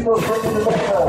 Jesus, bring the letter.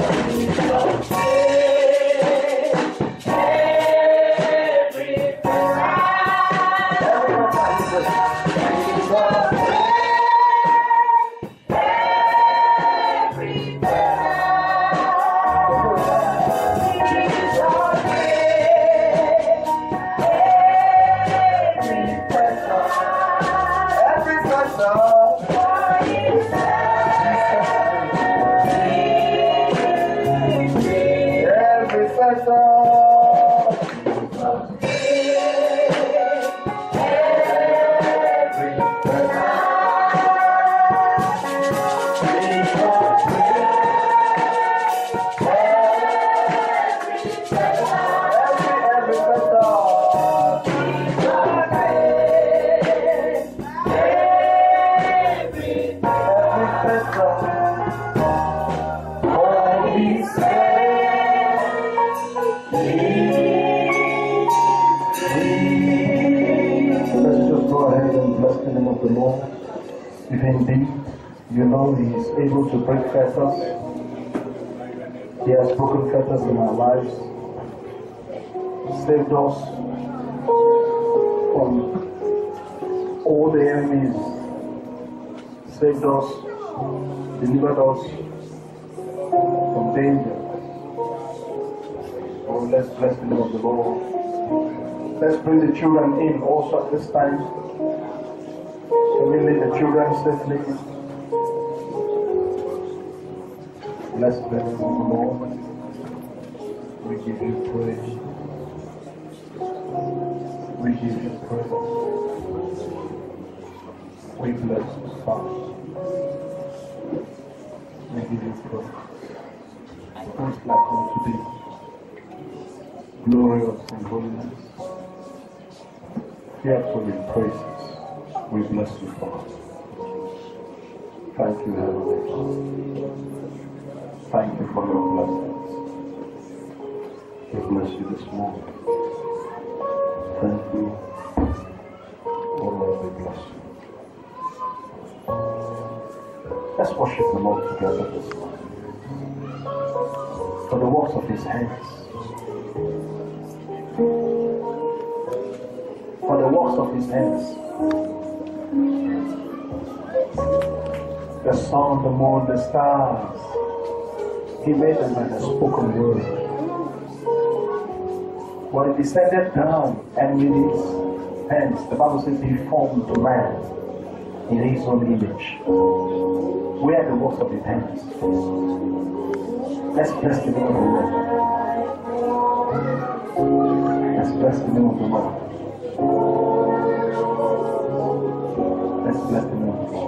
If indeed you know He is able to break fetters, He has broken fetters in our lives, saved us from all the enemies, saved us, delivered us from danger. Oh, let's bless the name of the Lord. Let's bring the children in also at this time. Can we lead the children safely? Let's bless the Lord. We give you praise. We give you praise. We bless you, Father. We give you praise. Who's like unto thee? Glorious in holiness, fearful in praises. We bless you, Father. Thank you, Heavenly Father. Thank you for your blessings. We bless you this morning. Thank you. Oh Lord, we bless you. Let's worship the Lord together this morning. For the works of His hands. For the works of His hands. The sun, the moon, the stars. He made them by the spoken word. When He descended down and with His hands, the Bible says He formed man in His own image. We are the works of His hands. Let's bless the name of the Lord. Let's bless the name of the Lord. Let's bless the name of the Lord.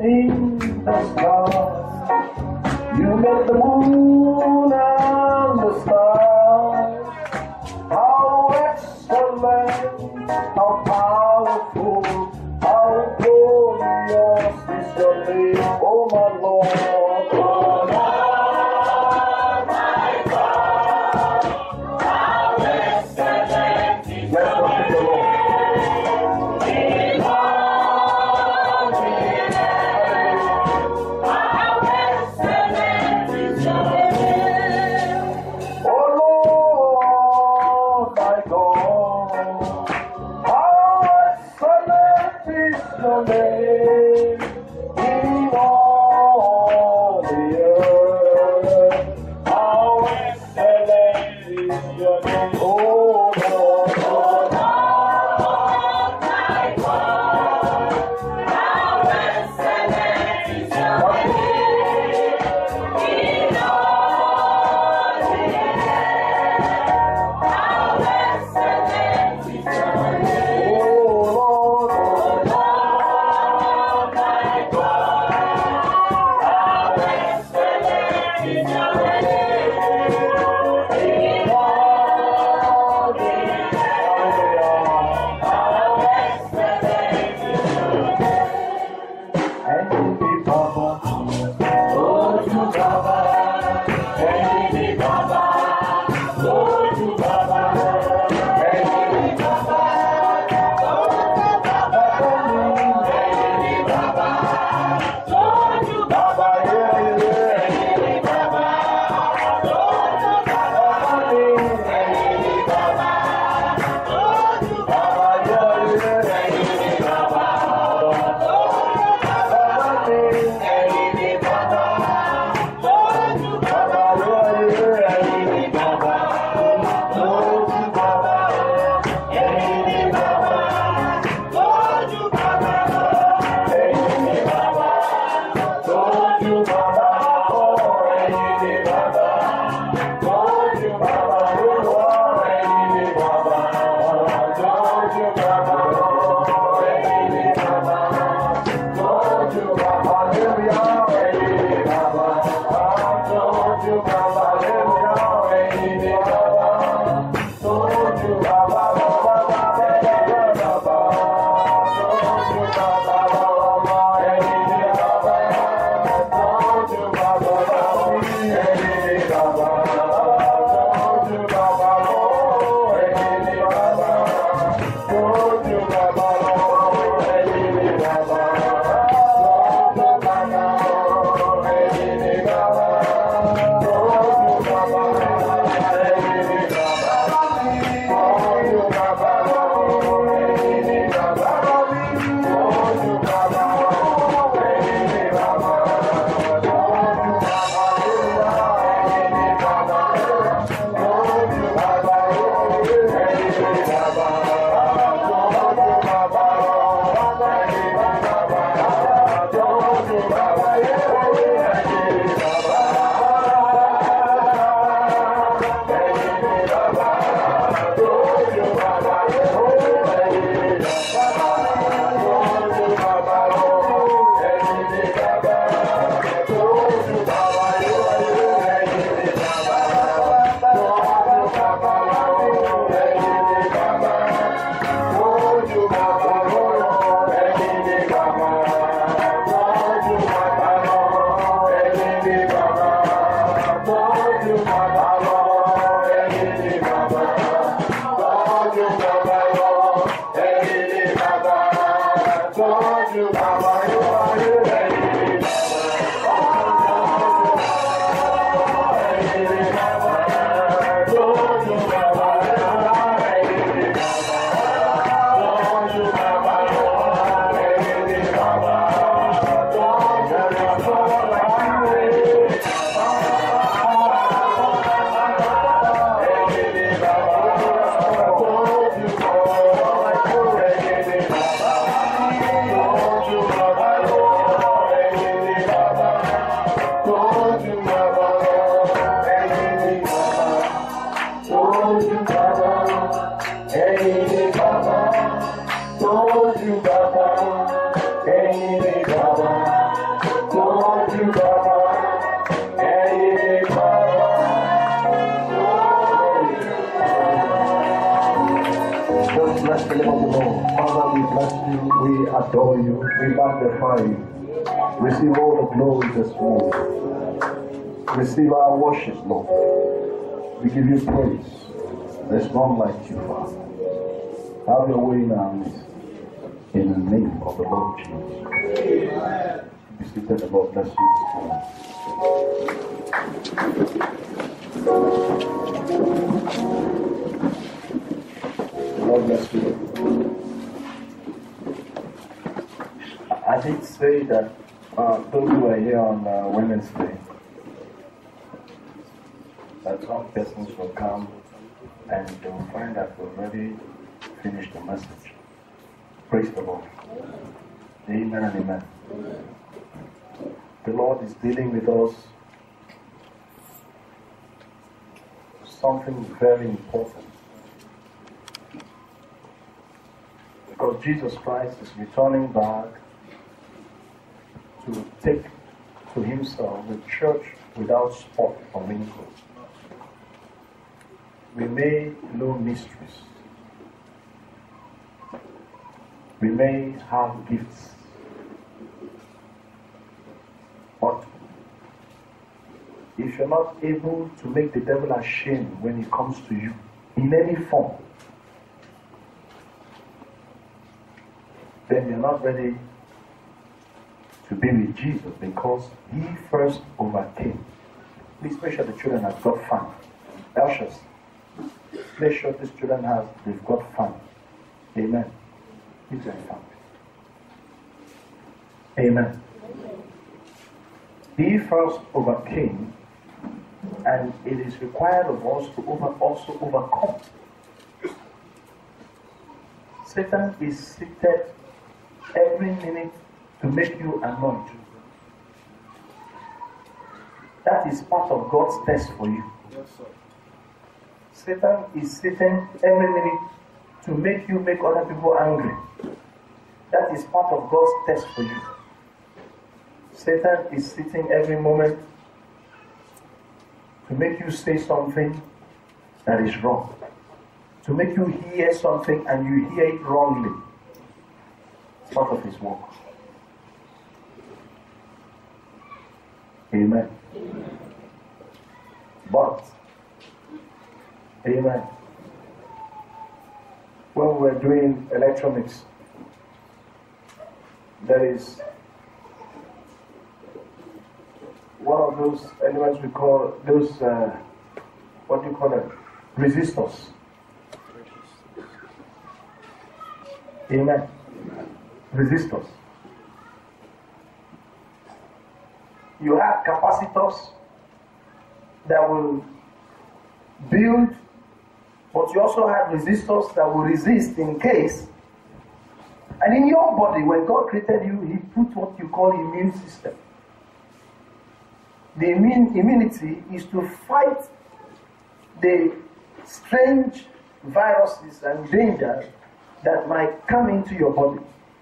in the sky. You made the moon and the stars. How excellent, how powerful, how glorious is your name, oh my Lord. Oh Lord, my God, how excellent is your name. Your name in all the earth. How excellent is your name, oh Lord. Oh Lord, my God, how excellent is your name in all the earth. How excellent is your name, oh Lord. Bless the name of the Lord. Father, we bless you, we adore you, we magnify you. Receive all the glory this morning. Receive our worship, Lord. We give you praise. There's none like you, Father. Have your way in our midst. In the name of the Lord Jesus. Amen. Be seated, the Lord bless you this morning. The Lord bless you. I did say that those who are here on Wednesday, that some persons will come and they will find that we've already finished the message. Praise the Lord. Amen and amen. The Lord is dealing with us something very important. Because Jesus Christ is returning back to take to himself the church without spot or wrinkle. We may know mysteries. We may have gifts. But if you're not able to make the devil ashamed when he comes to you in any form, then you're not ready to be with Jesus, because he first overcame. Please make sure the children have got fun. Ushers, make sure these children they've got fun. Amen. Give them fun. Amen. He first overcame, and it is required of us to also overcome. Satan is seated every minute to make you annoyed. That is part of God's test for you. Yes, sir. Satan is sitting every minute to make you make other people angry. That is part of God's test for you. Satan is sitting every moment to make you say something that is wrong. To make you hear something and you hear it wrongly. It's part of his work. Amen. But, amen. When we're doing electronics, there is one of those elements we call those, what do you call it? Resistors. Amen. Resistors. You have capacitors that will build, but you also have resistors that will resist in case. And in your body, when God created you, he put what you call immune system. The immunity is to fight the strange viruses and dangers that might come into your body.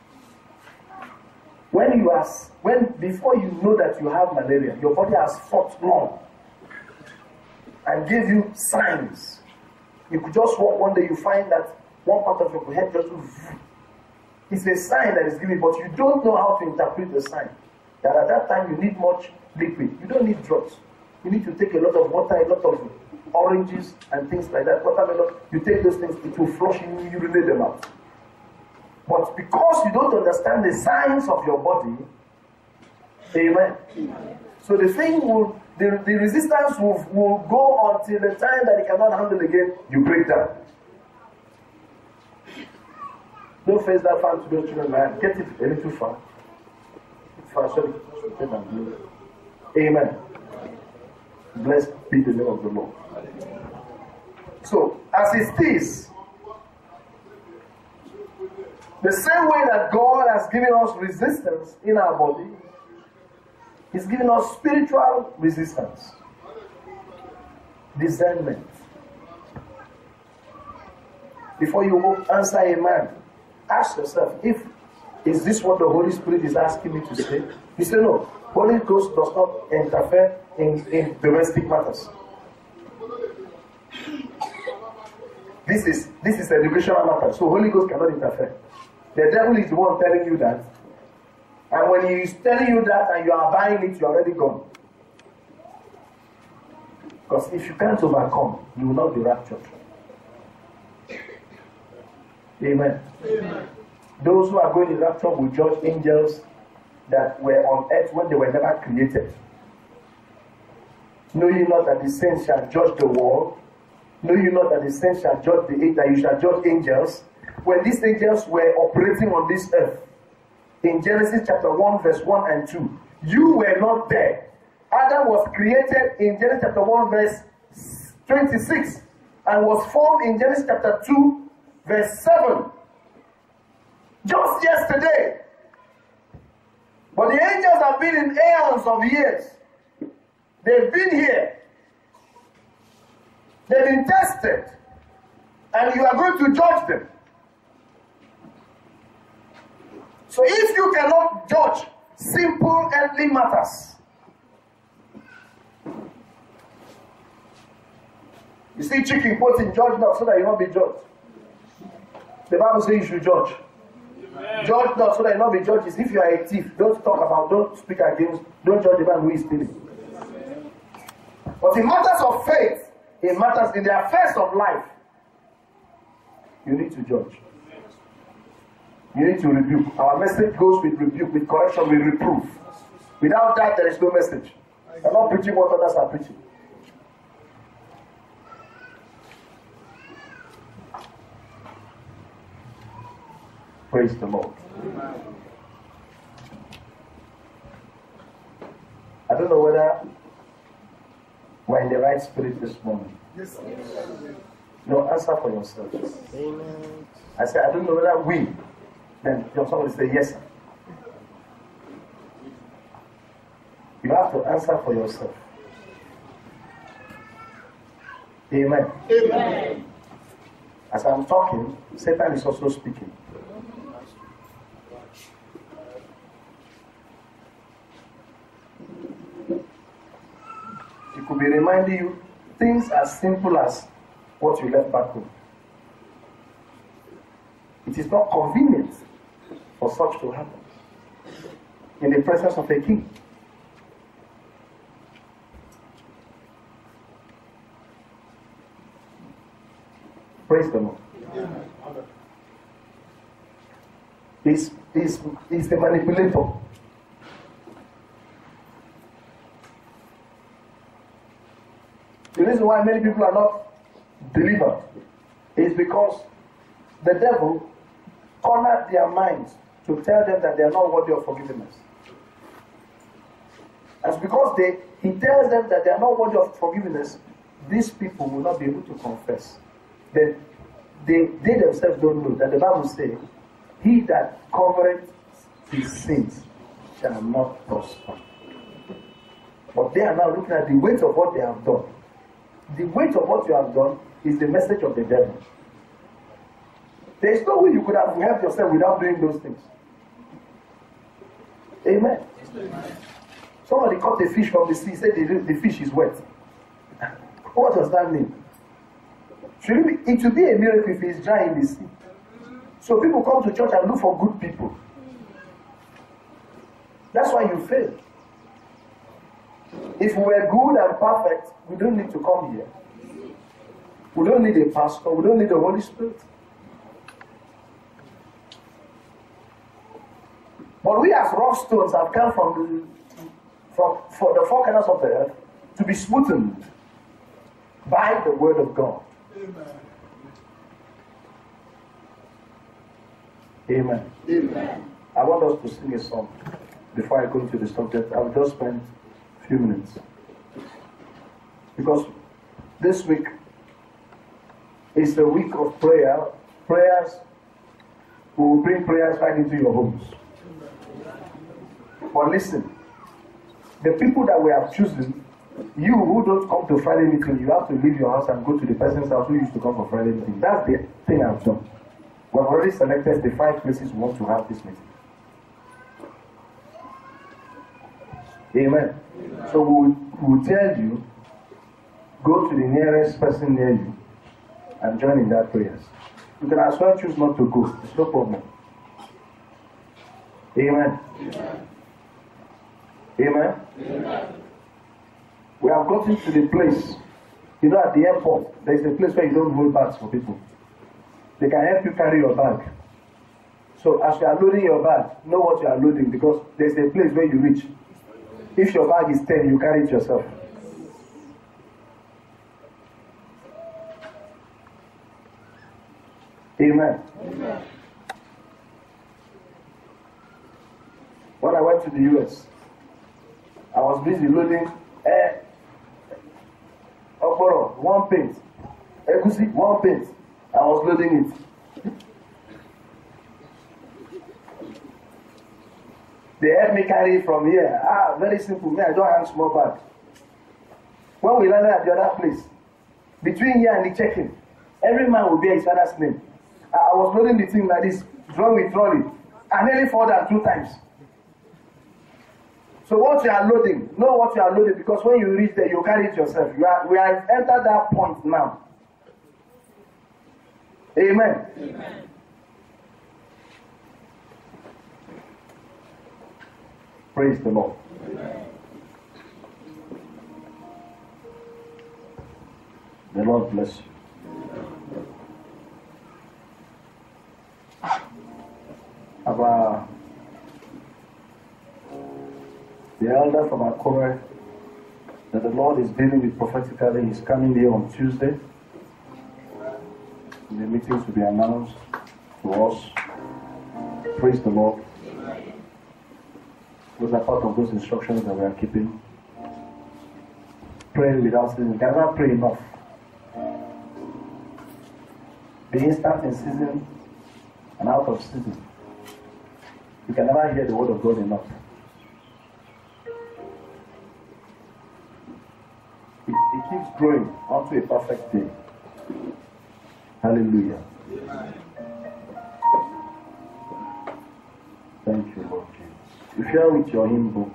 Before you know that you have malaria, your body has fought long and gave you signs. You could just walk one day, you find that one part of your head just it's a sign that is given, but you don't know how to interpret the sign. That at that time you need much liquid. You don't need drugs. You need to take a lot of water, a lot of oranges and things like that. Watermelon, you take those things, it will flush you, you urinate them out. But because you don't understand the signs of your body, amen. So the thing will, the resistance will go until the time that it cannot handle again, you break down. Don't face that far to those children, man. Get it a little far. Sorry. Amen. Blessed be the name of the Lord. So, as it is, the same way that God has given us resistance in our body, He's given us spiritual resistance. Discernment. Before you answer a man, ask yourself, is this what the Holy Spirit is asking me to say? You say no. Holy Ghost does not interfere in domestic matters. This is educational matter, so Holy Ghost cannot interfere. The devil is the one telling you that. And when he is telling you that and you are buying it, you are already gone. Because if you can't overcome, you will not be raptured. Amen. Amen. Those who are going to rapture will judge angels that were on earth when they were never created. Know ye not that the saints shall judge the world? Know ye not that the saints shall judge the earth, that you shall judge angels? When these angels were operating on this earth, in Genesis chapter 1, verse 1 and 2, you were not there. Adam was created in Genesis chapter 1, verse 26, and was formed in Genesis chapter 2, verse 7. Just yesterday. But the angels have been in eons of years. They've been here. They've been tested. And you are going to judge them. So if you cannot judge simple earthly matters, you see chicken put in judge not so that you will not be judged. The Bible says you should judge. Amen. Judge not so that you will not be judged. If you are a thief, don't speak against, don't judge the man who is stealing. But in matters of faith, in the affairs of life, you need to judge. You need to rebuke. Our message goes with rebuke, with correction, with reproof. Without that, there is no message. I'm not preaching what others are preaching. Praise the Lord. I don't know whether we're in the right spirit this morning. Yes. No, answer for yourself. Amen. I said, I don't know whether we. Then somebody say, yes, sir. You have to answer for yourself. Amen. Amen. As I'm talking, Satan is also speaking. He could be reminding you things as simple as what you left back home. It is not convenient for such to happen in the presence of a king. Praise the Lord. He's the manipulator. The reason why many people are not delivered is because the devil cornered their minds to tell them that they are not worthy of forgiveness. As because he tells them that they are not worthy of forgiveness, these people will not be able to confess. Then they themselves don't know that the Bible says, he that covereth his sins shall not prosper. But they are now looking at the weight of what they have done. The weight of what you have done is the message of the devil. There is no way you could have helped yourself without doing those things. Amen. Amen. Somebody caught a fish from the sea, said the fish is wet. What does that mean? It should be a miracle if it's dry in the sea. So people come to church and look for good people. That's why you fail. If we were good and perfect, we don't need to come here. We don't need a pastor. We don't need the Holy Spirit. But we as rough stones have come from the four corners of the earth to be smoothened by the word of God. Amen. Amen. I want us to sing a song before I go into the subject. I'll just spend a few minutes. Because this week is the week of prayer. Prayers, we will bring prayers right into your homes. But listen, the people that we have chosen, you who don't come to Friday meeting, you have to leave your house and go to the person's house who used to come for Friday meeting. That's the thing I've done. We have already selected the 5 places we want to have this meeting. Amen. Amen. So we will tell you, go to the nearest person near you and join in that prayers. You can as well choose not to go. It's no problem. Amen. Amen. Amen. We have gotten to the place. You know, at the airport, there is a place where you don't hold bags for people. They can help you carry your bag. So as you are loading your bag, know what you are loading, because there's a place where you reach. If your bag is 10, you carry it yourself. Amen. Amen. When I went to the US, I was busy loading okporo, one paint, egusi, one paint. I was loading it. They helped me carry it from here. Very simple. Me, I don't have small bag. When we landed at the other place, between here and the check-in, every man will bear his father's name. I was loading the thing like this, drawn with trolley. I nearly fall down 2 times. So what you are loading, know what you are loading, because when you reach there, you carry it yourself. We have entered that point now. Amen. Amen. Praise the Lord. Amen. The Lord bless you. The elder from Akpan that the Lord is dealing with prophetically is coming here on Tuesday. The meetings will be announced to us. Praise the Lord. Those are part of those instructions that we are keeping. Pray without ceasing. You can never pray enough. Be instant in season and out of season. You can never hear the word of God enough. It keeps growing unto a perfect day. Hallelujah. Thank you, Lord Jesus. You share with your hymn book.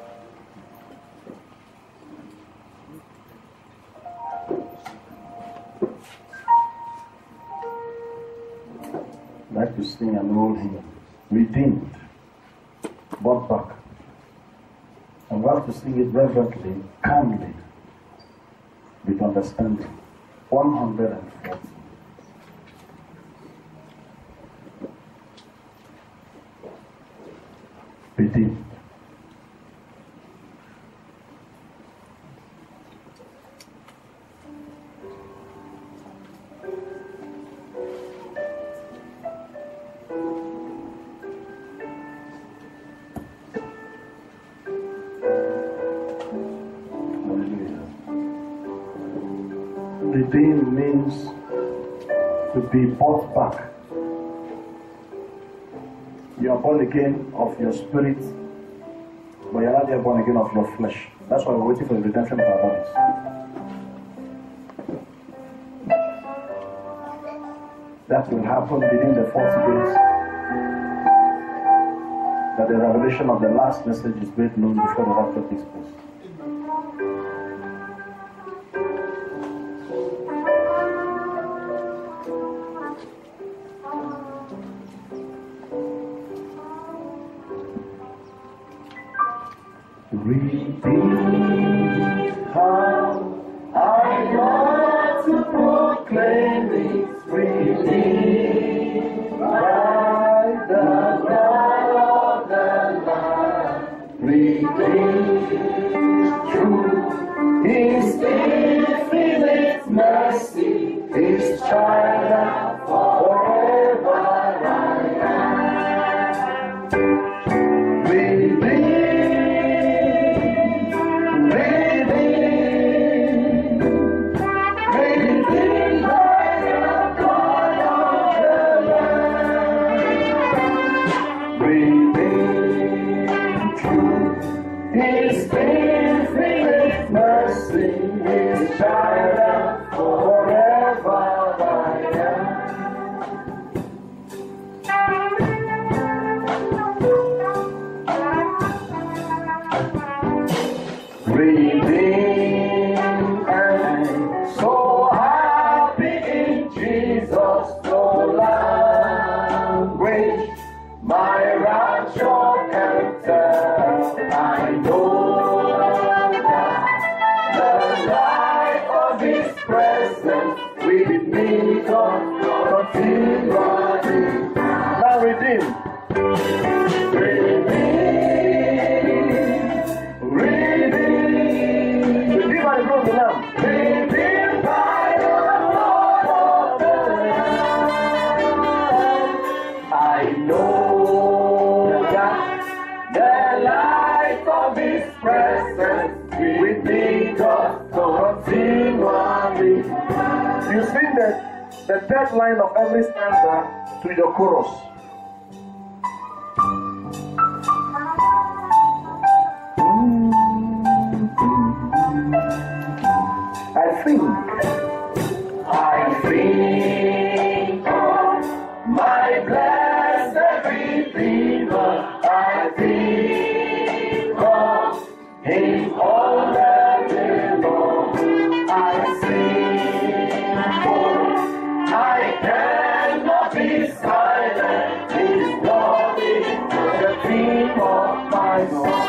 I'd like to sing an old hymn. Redeemed. Brought back. And we have to sing it reverently, calmly, with understanding. 140. Redeemed. Redeemed means to be bought back. You are born again of your spirit, but you are not yet born again of your flesh. That's why we're waiting for the redemption of our bodies. That will happen within the 40 days. That the revelation of the last message is made known before the rapture takes place. Redeemed, how I want to proclaim it. Redeemed by the blood of the Lamb. Redeemed through His infinite mercy, His child forever I am. Redeemed and so happy in which my rapture can tell. I know that the light of His presence with me continually. Now redeem. Redeem by the blood of the Lamb. Redeem by the blood of the Lamb. I know that the light of His presence with me continually. You sing the third line of every stanza to your chorus. I think of my blessed Redeemer. I think of Him all the day long. I sing, for I cannot be silent. His love is the theme of my song.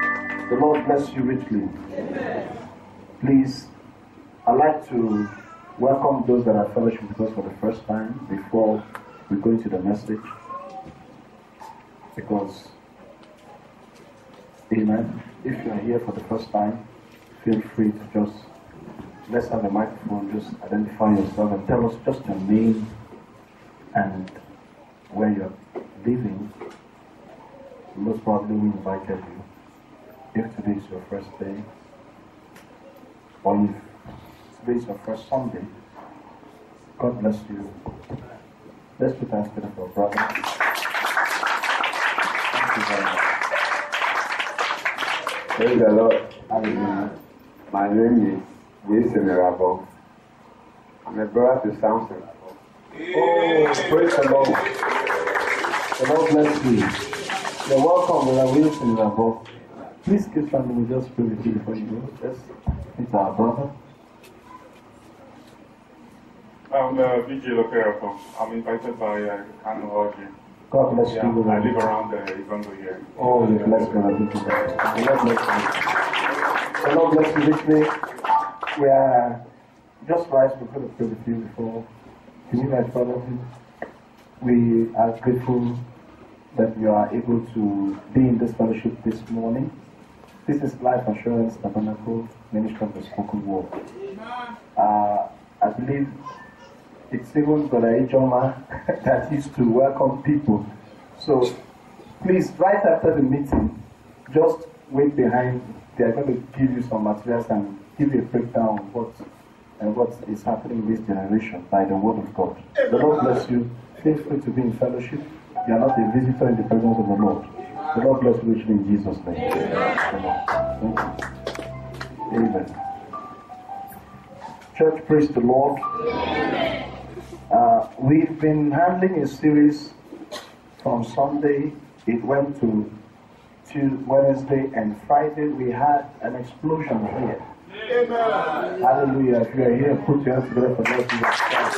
Bless you richly. Please, I'd like to welcome those that are fellowship with us for the first time before we go into the message. Because, amen, if you are here for the first time, feel free to just, let's have a microphone, just identify yourself and tell us just your name and where you're living. Most probably we invited you. If today is your first day, or if today is your first Sunday, God bless you. Let's put our spirit for brother. Thank you very much. Praise the Lord. My name is Jason Rabo. I'm a brother to Samson. Oh, praise the Lord. The Lord bless you. You're welcome, Brother Wilson Rabo. Please keep standing. We just pray with you before you go. Yes, it's our brother. I'm VJ Lopera. I'm invited by Kano Orji. God bless Yeah, you. I live around Ivango here. Oh, you're blessed, Brother VJ. The Lord bless you richly. We are just rise. We're going to pray with you before. Can you guys follow me? We are grateful that you are able to be in this fellowship this morning. This is Life Assurance Tabernacle Ministry of the Spoken Word. I believe it's even Brother Ijoma that used to welcome people. So please, right after the meeting, just wait behind. They are going to give you some materials and give you a breakdown of what is happening in this generation by the Word of God. The Lord bless you. Feel free to be in fellowship. You are not a visitor in the presence of the Lord. The Lord bless you richly in Jesus' name. Amen. Amen. Church, praise the Lord. We've been handling a series from Sunday. It went to Wednesday and Friday. We had an explosion here. Amen. Hallelujah. If you are here, put your hands together for Lord Jesus Christ.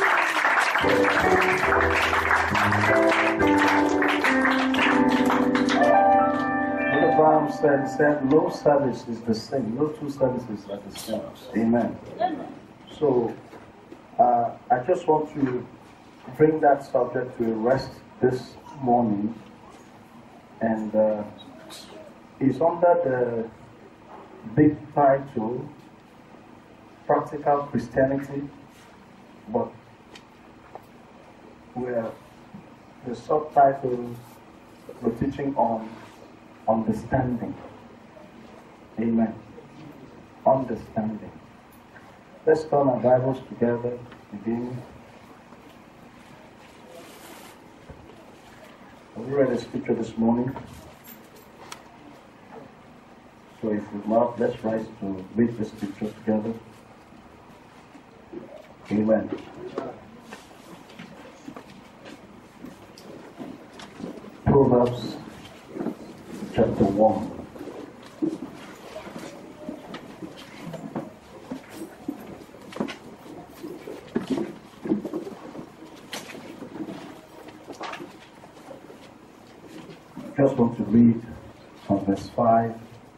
Brother Brown said, no service is the same. No two services are the same. Amen. So, I just want to bring that subject to rest this morning. And it's under the big title, Practical Christianity, but the subtitle we're teaching on understanding. Amen. Understanding. Let's turn our Bibles together again. We read a scripture this morning. So if we not, let's rise to read the scripture together. Amen. Proverbs chapter 1. Just want to read from verse 5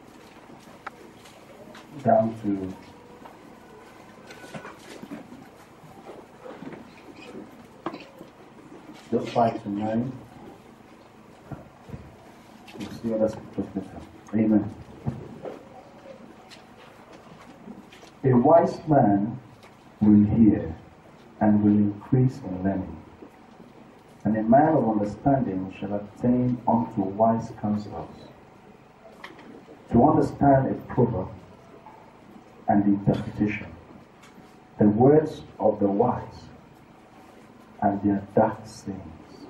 down to just 5 to 9. We'll see what scriptures later. Amen. A wise man will hear and will increase in learning, and a man of understanding shall attain unto wise counsels. To understand a proverb and the interpretation, the words of the wise and their dark sayings.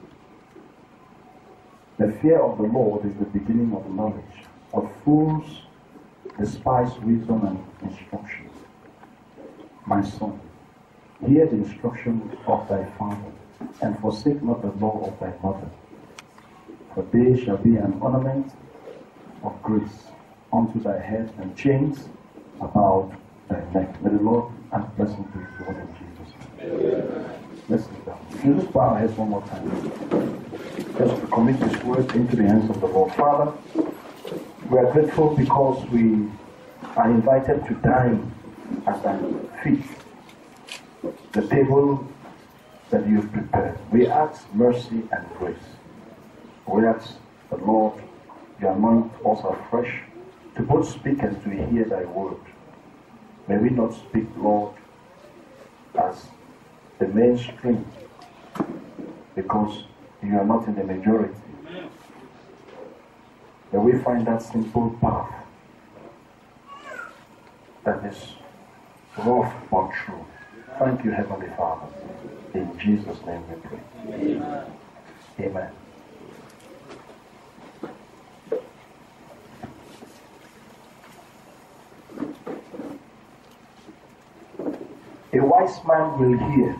The fear of the Lord is the beginning of knowledge, but fools despise wisdom and instruction. My son, hear the instruction of thy father, and forsake not the law of thy mother. For they shall be an ornament of grace unto thy head, and chains about thy neck. May the Lord add blessing to his word in Jesus' name. Let's sit down. If you just bow our heads one more time. Just to commit this word into the hands of the Lord. Father, we are grateful because we are invited to dine at thy feet. the table that you've prepared. We ask mercy and grace. We ask the Lord, you anoint us afresh to both speak and to hear thy word. May we not speak, Lord, as the mainstream, because you are not in the majority. May we find that simple path that is rough but true. Thank you, Heavenly Father. In Jesus' name we pray. Amen. Amen. A wise man will hear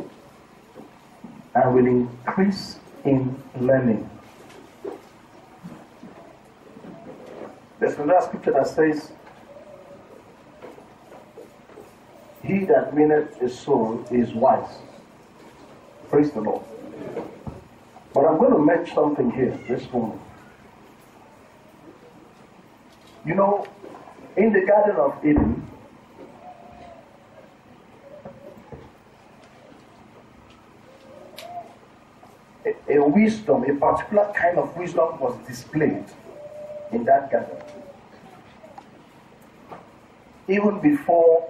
and will increase in learning. There's another scripture that says, he that winneth a soul is wise. Praise the Lord. But I'm going to mention something here this morning. You know, in the Garden of Eden, a wisdom, a particular kind of wisdom was displayed in that garden. Even before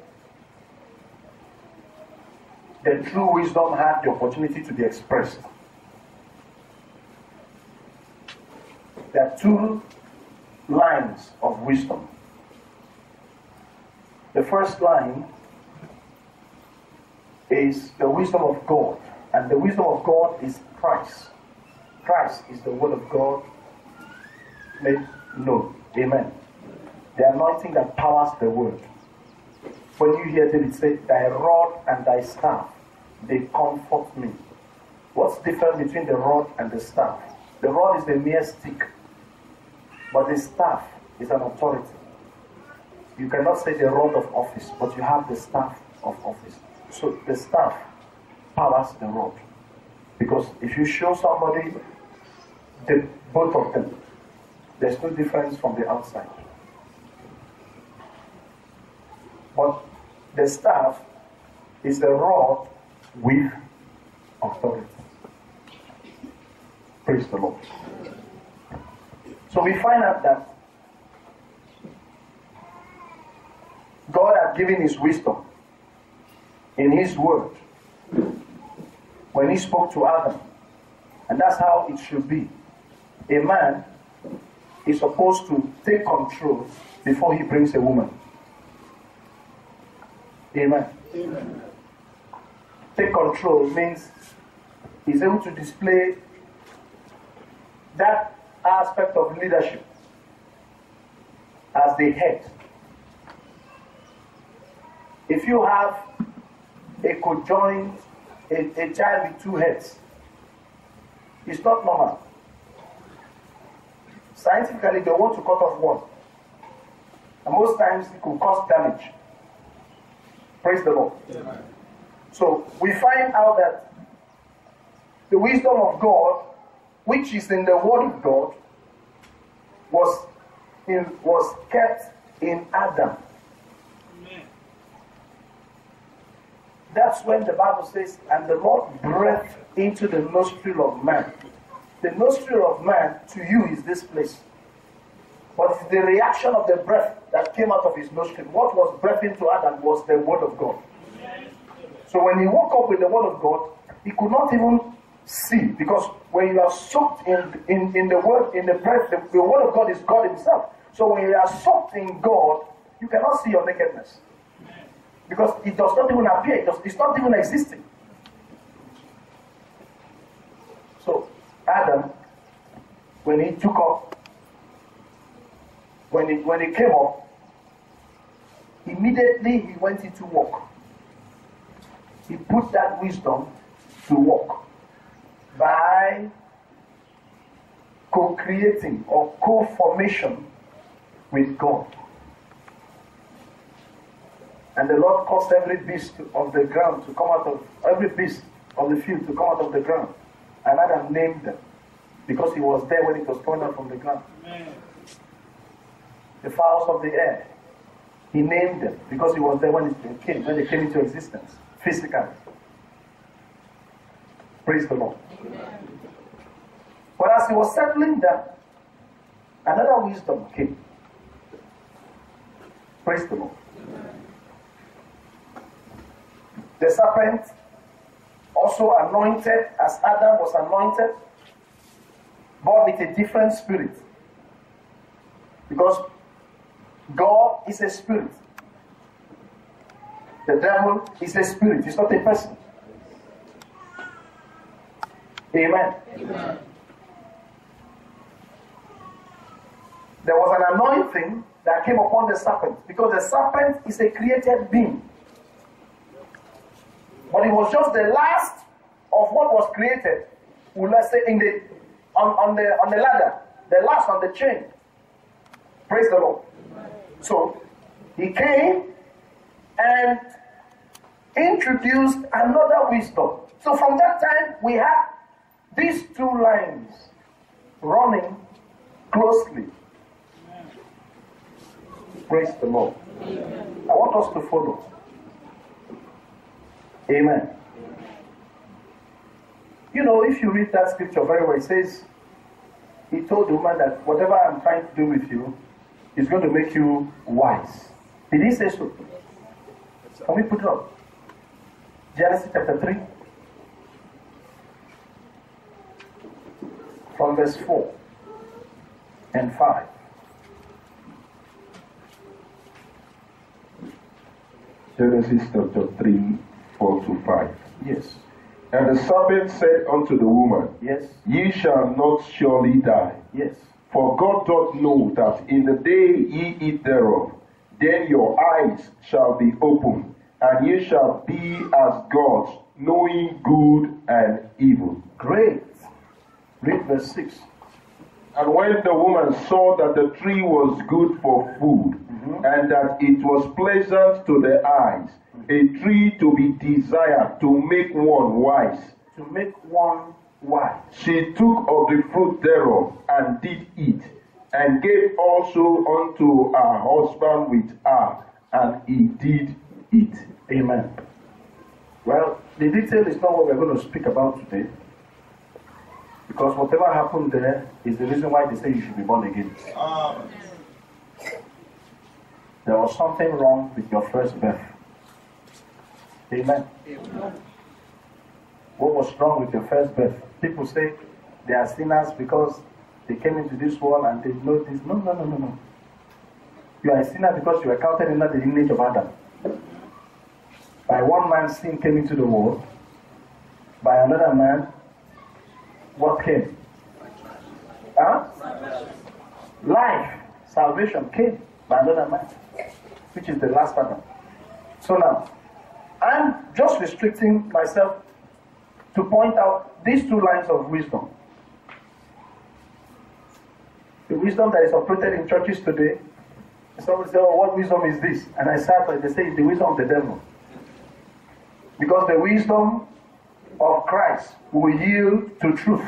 the true wisdom had the opportunity to be expressed. There are two lines of wisdom. The first line is the wisdom of God, and the wisdom of God is Christ. Christ is the word of God made known. Amen. The anointing that powers the word. When you hear David say, thy rod and thy staff, they comfort me. What's different between the rod and the staff? The rod is the mere stick, but the staff is an authority. You cannot say the rod of office, but you have the staff of office. So the staff powers the rod. Because if you show somebody both of them, there's no difference from the outside. But the staff is the rod with authority. Praise the Lord. So we find out that God had given his wisdom in his word when he spoke to Adam. And that's how it should be. A man is supposed to take control before he brings a woman. Amen. Amen. Take control means he's able to display that aspect of leadership as the head. If you have a conjoined, a child with two heads, it's not normal. Scientifically, they want to cut off one. And most times it could cause damage. Praise the Lord. Amen. So we find out that the wisdom of God, which is in the Word of God, was kept in Adam. Amen. That's when the Bible says, and the Lord breathed into the nostril of man. The nostril of man to you is this place. But the reaction of the breath that came out of his nostril, what was breathed into Adam was the Word of God. So when he woke up with the Word of God, he could not even see, because when you are soaked in the Word, in the breath, the Word of God is God himself. So when you are soaked in God, you cannot see your nakedness. Because it does not even appear, it's not even existing. So Adam, when he took up, when he came up, immediately he went into work. He put that wisdom to work by co-creating or co-formation with God. And the Lord caused every beast of the ground to come out of, every beast of the field to come out of the ground. And Adam named them, because he was there when it was coming out from the ground. Amen. The fowls of the air, he named them, because he was there when they came into existence. physically. Praise the Lord. But as he was settling that, another wisdom came. Praise the Lord. The serpent, also anointed as Adam was anointed, but with a different spirit. Because God is a spirit. The devil is a spirit, he's not a person. Amen. Amen. There was an anointing that came upon the serpent, because the serpent is a created being. But it was just the last of what was created, let's say, on the ladder, the last on the chain. Praise the Lord. So he came and introduced another wisdom. So from that time we have these two lines running closely. Praise the Lord. I want us to follow. Amen. You know, if you read that scripture very well, it says, he told the woman that whatever I'm trying to do with you is going to make you wise. Did he say so? Can we put it up? Genesis chapter 3. From verse 4 and 5. Genesis chapter 3, 4 to 5. Yes. And the serpent said unto the woman, Yes. Ye shall not surely die. Yes. For God doth know that in the day ye eat thereof, then your eyes shall be opened, and ye shall be as gods, knowing good and evil. Great. Read verse 6. And when the woman saw that the tree was good for food, and that it was pleasant to the eyes, a tree to be desired to make one wise, To make one wise. she took of the fruit thereof and did eat, and gave also unto her husband with her, and he did eat. Amen. Well, the detail is not what we're going to speak about today. Because whatever happened there is the reason why they say you should be born again. There was something wrong with your first birth. Amen. Amen. What was wrong with your first birth? People say they are sinners because they came into this world and they know this. No. You are a sinner because you were counted in the lineage of Adam. By one man, sin came into the world. By another man, what came? Life, salvation came by another man, which is the last Adam. So now, I'm just restricting myself to point out these two lines of wisdom. The wisdom that is operated in churches today. Somebody say, oh, what wisdom is this? And I start by, they say it's the wisdom of the devil. Because the wisdom of Christ will yield to truth.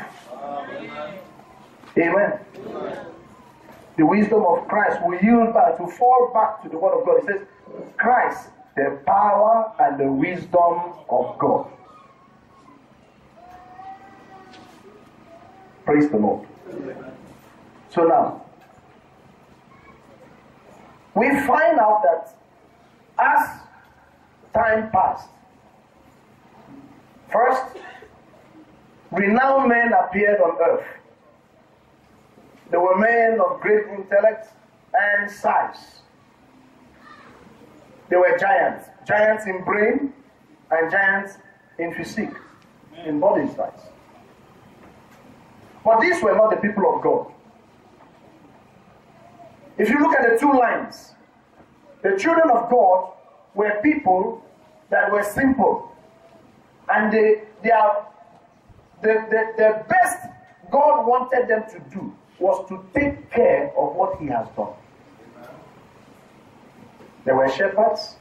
Amen. The wisdom of Christ will yield back, to fall back to the word of God. It says, Christ, the power and the wisdom of God. Praise the Lord. So now, we find out that as time passed, first, renowned men appeared on earth. They were men of great intellect and size. They were giants. Giants in brain and giants in physique, in body size. But these were not the people of God. If you look at the two lines, the children of God were people that were simple. And the best God wanted them to do was to take care of what He has done. They were shepherds.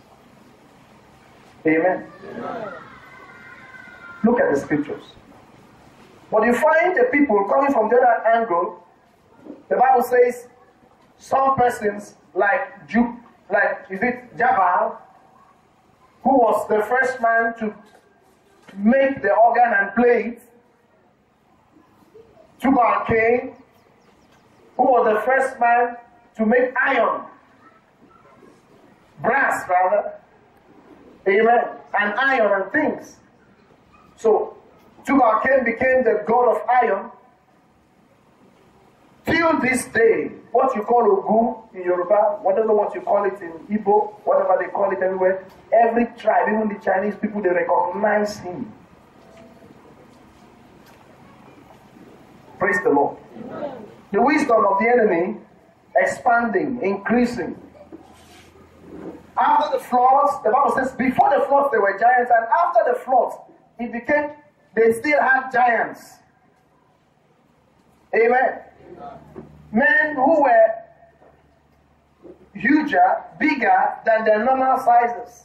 Amen. Amen. Look at the scriptures. But you find the people coming from the other angle. The Bible says some persons like is it Jabal, who was the first man to make the organ and play it. Tubal Cain, who was the first man to make iron, brass rather, amen, and iron and things. So Tubal Cain became the god of iron. Till this day, what you call Ogun in Yoruba, whatever what you call it in Igbo, whatever they call it everywhere, every tribe, even the Chinese people, they recognize him. Praise the Lord. Amen. The wisdom of the enemy expanding, increasing. After the floods, the Bible says, before the floods there were giants, and after the floods, they still had giants. Amen. Men who were huger, bigger than their normal sizes.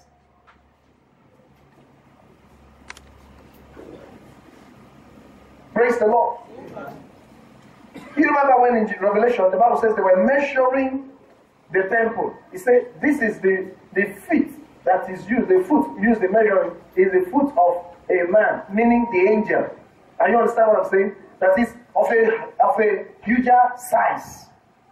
Praise the Lord. You remember when in Revelation the Bible says they were measuring the temple. He said this is the feet that is used, the foot used in measuring is the foot of a man, meaning the angel. And you understand what I'm saying? That is of a huger size.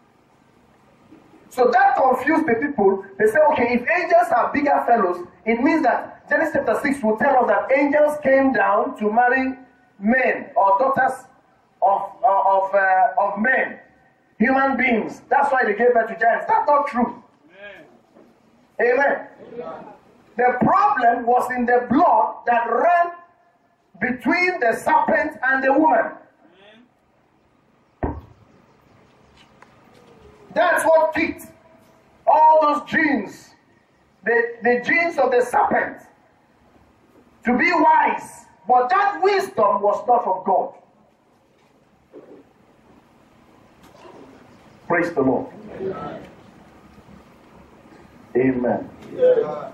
So that confused the people. They say, okay, if angels are bigger fellows, it means that Genesis chapter 6 will tell us that angels came down to marry men or daughters of men, human beings. That's why they gave birth to giants. That's not true. Amen. Amen. The problem was in the blood that ran between the serpent and the woman. That's what kicked all those genes, the genes of the serpent, to be wise. But that wisdom was not of God. Praise the Lord. Amen. Amen. Yeah.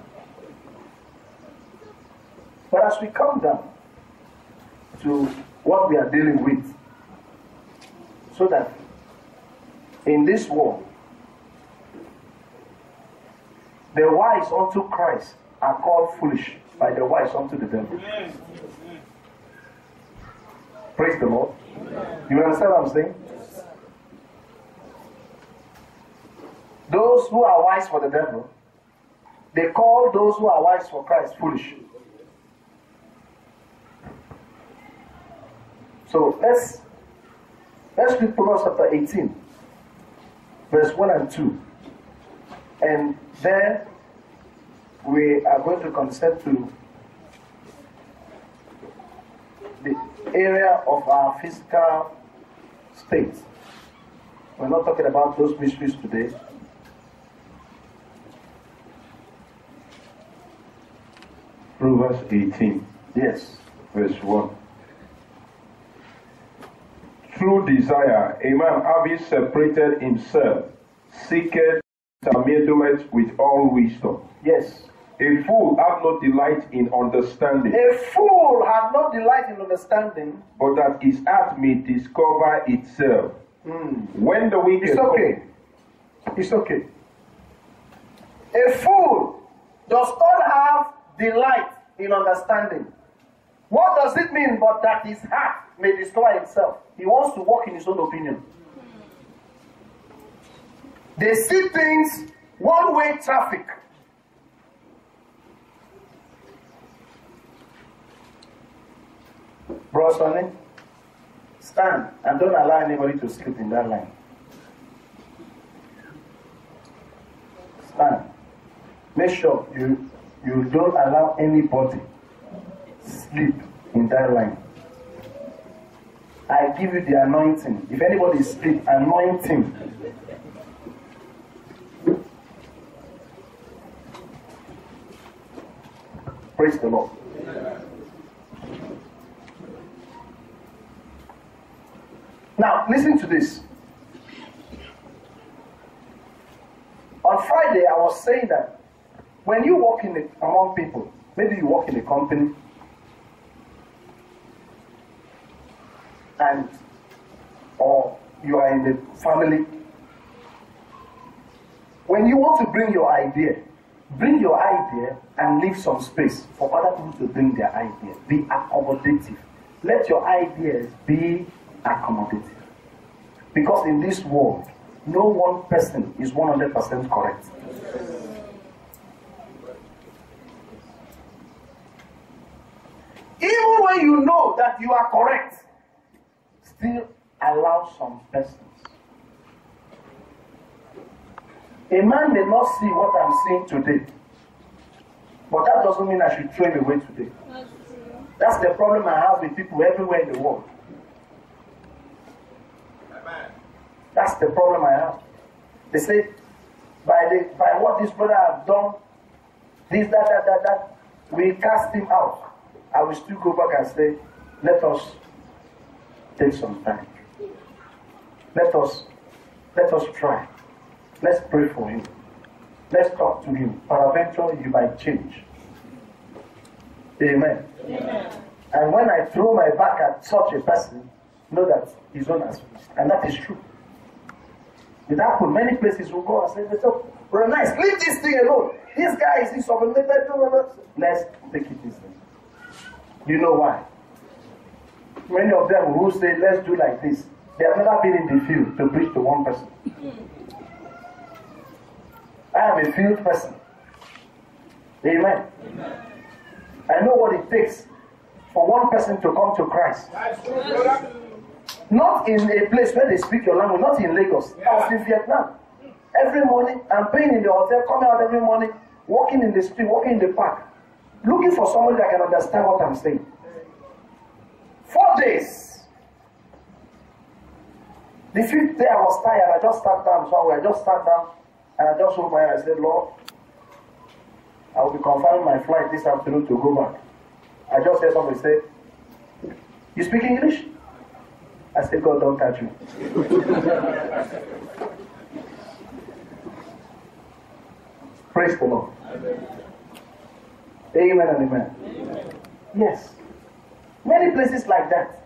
But as we come down to what we are dealing with, so that in this world, the wise unto Christ are called foolish by the wise unto the devil. Amen. Praise the Lord. Amen. You understand what I'm saying? Those who are wise for the devil, they call those who are wise for Christ foolish. So let's read Proverbs chapter 18, verse 1 and 2. And there we are going to concede to the area of our physical state. We're not talking about those mysteries today. Proverbs 18. Yes. Verse 1. Through desire, a man having separated himself, seeketh amusement with all wisdom. Yes. A fool hath no delight in understanding. A fool hath no delight in understanding, but that his heart may discover itself. When the wicked It's okay. It's okay. A fool does not have delight in understanding. What does it mean but that his heart may discover himself? He wants to walk in his own opinion. They see things one-way traffic. Bro, Sonny, stand and don't allow anybody to sleep in that line. Stand. Make sure you don't allow anybody sleep in that line. I give you the anointing. If anybody sleep, anoint him. Praise the Lord. Now, listen to this. On Friday, I was saying that when you walk among people, maybe you walk in a company, or you are in the family, when you want to bring your idea, Bring your idea and leave some space for other people to bring their idea. Be accommodative. Let your ideas be accommodative. Because in this world, no one person is 100% correct. Even when you know that you are correct, still allow some persons. A man may not see what I'm seeing today, but that doesn't mean I should throw him away today. That's the problem I have with people everywhere in the world. That's the problem I have. They say, by what this brother has done, this, that, we cast him out. I will still go back and say, let us take some time. Let us try. Let's pray for him. Let's talk to him. Peradventure, you might change. Amen. Amen. And when I throw my back at such a person, know that he's on us. And that is true. It happened. Many places will go and say, we're nice. Leave this thing alone. This guy is insubordinate. Let's take it easy. You know why? Many of them who say, let's do like this, they have never been in the field to preach to one person. I am a field person. Amen. Amen. I know what it takes for one person to come to Christ. Not in a place where they speak your language, not in Lagos. I was in Vietnam. Every morning, I'm paying in the hotel, coming out every morning, walking in the street, walking in the park, looking for somebody that can understand what I'm saying. 4 days. The 5th day I was tired. I just sat down somewhere. I just sat down and I just opened my eyes. I said, Lord, I will be confirming my flight this afternoon to go back. I just heard somebody say, you speak English? I said, God, don't touch me. Praise the Lord. Amen and amen. Amen. Yes. Many places like that.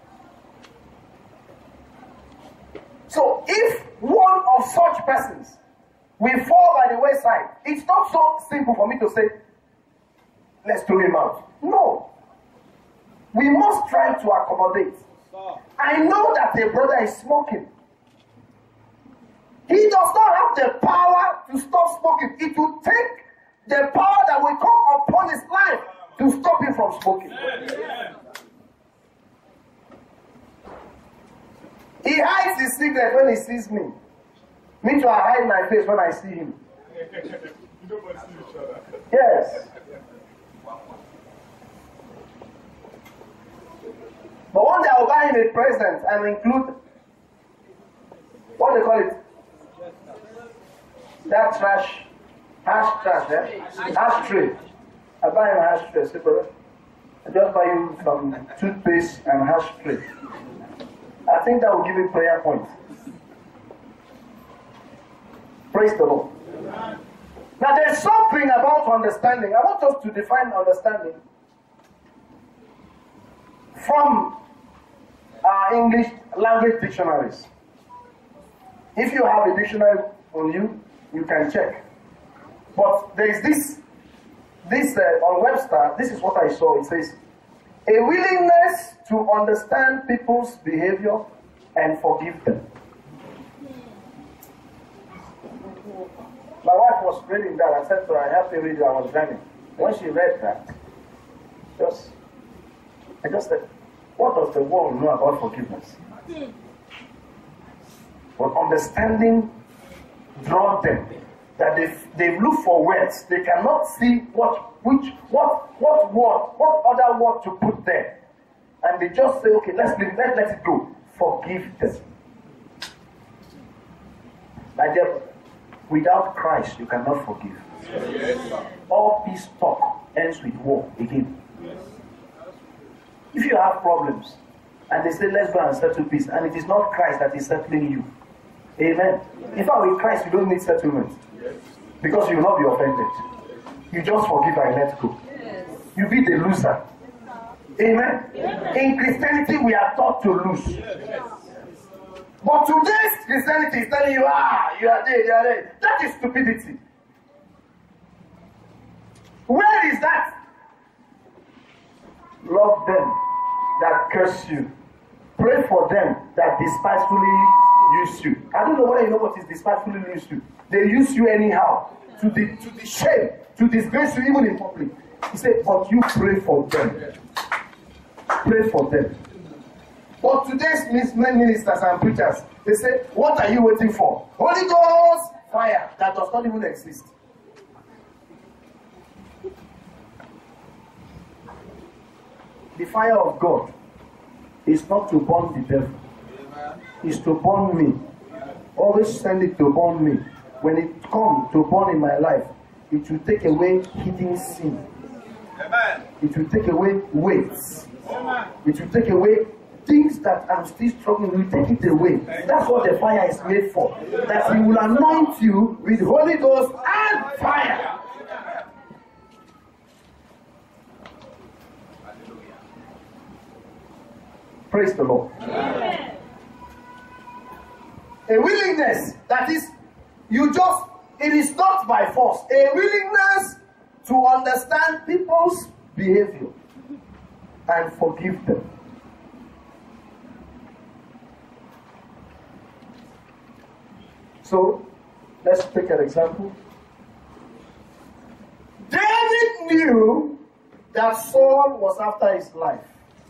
So if one of such persons will fall by the wayside, it's not so simple for me to say, let's throw him out. No. We must try to accommodate. I know that a brother is smoking. He does not have the power to stop smoking. It will take the power that will come upon his life to stop him from smoking. He hides his secret when he sees me. Me too, I hide my face when I see him. Yes. But one day I will buy him a present and include, what do they call it? That trash, hash trash, hash tray. I buy him a hash tray. Say, brother, I just buy you some toothpaste and hash tray. I think that will give you prayer points. Praise the Lord. Now there's something about understanding. I want us to define understanding from our English language dictionaries. If you have a dictionary on you, you can check. But there is this on Webster, this is what I saw. It says, a willingness to understand people's behavior and forgive them. My wife was reading that. I said to her, I have to read it. I was driving. When she read that, I just said, what does the world know about forgiveness? But understanding draws them. That they look for words. They cannot see what other word to put there. And they just say, okay, let's let it go. Forgive them. Like that, without Christ, you cannot forgive. All peace talk ends with war again. If you have problems, and they say, let's go and settle peace, and it is not Christ that is settling you. Amen. In fact, with Christ, you don't need settlement. Because you will not be offended. You just forgive and let go. You be the loser. Amen. In Christianity, we are taught to lose. But today's Christianity is telling you, you are there, you are there. That is stupidity. Where is that? Love them that curse you. Pray for them that despitefully use you. I don't know whether you know what is despitefully use you. They use you anyhow. To the shame, to disgrace you even in public. He said, but you pray for them. Pray for them. But today's ministers and preachers, they say, what are you waiting for? Holy Ghost fire that does not even exist. The fire of God is not to burn the devil. It's to burn me. Always send it to burn me. When it comes to burn in my life, it will take away hidden sin. Amen. It will take away weights. Amen. It will take away things that I'm still struggling with. Take it away. That's what the fire is made for. That He will anoint you with Holy Ghost and fire. Praise the Lord. Amen. A willingness, that is, it is not by force. A willingness to understand people's behavior and forgive them. So, let's take an example. David knew that Saul was after his life.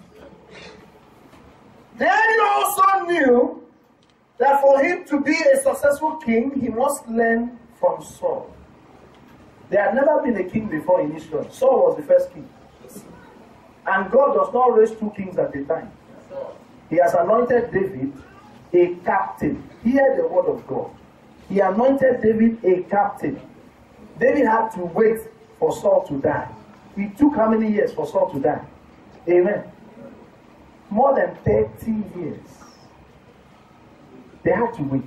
David also knew that for him to be a successful king, he must learn from Saul. There had never been a king before in Israel. Saul was the first king. And God does not raise two kings at a time. He has anointed David a captain. Hear the word of God. He anointed David a captain. David had to wait for Saul to die. It took how many years for Saul to die? Amen. More than 30 years. They had to wait.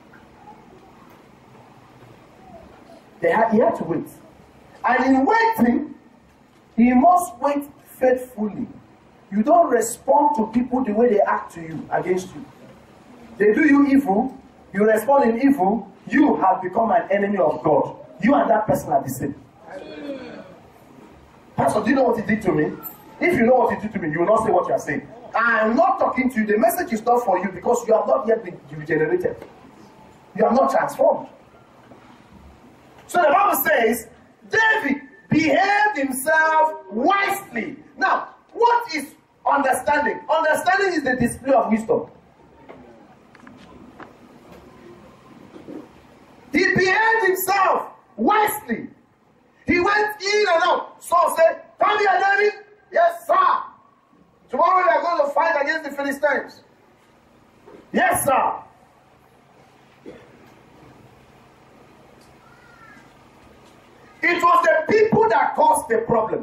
He had to wait. And in waiting, he must wait faithfully. You don't respond to people the way they act to you, against you. They do you evil, you respond in evil, you have become an enemy of God. You and that person are the same. Pastor, do you know what he did to me? If you know what he did to me, you will not say what you are saying. I am not talking to you. The message is not for you because you have not yet been regenerated. You are not transformed. So the Bible says, David behaved himself wisely. Now, what is understanding? Understanding is the display of wisdom. He behaved himself wisely. He went in and out. Saul said, "Come here, David." "Yes, sir." "Tomorrow we are going to fight against the Philistines." "Yes, sir." It was the people that caused the problem,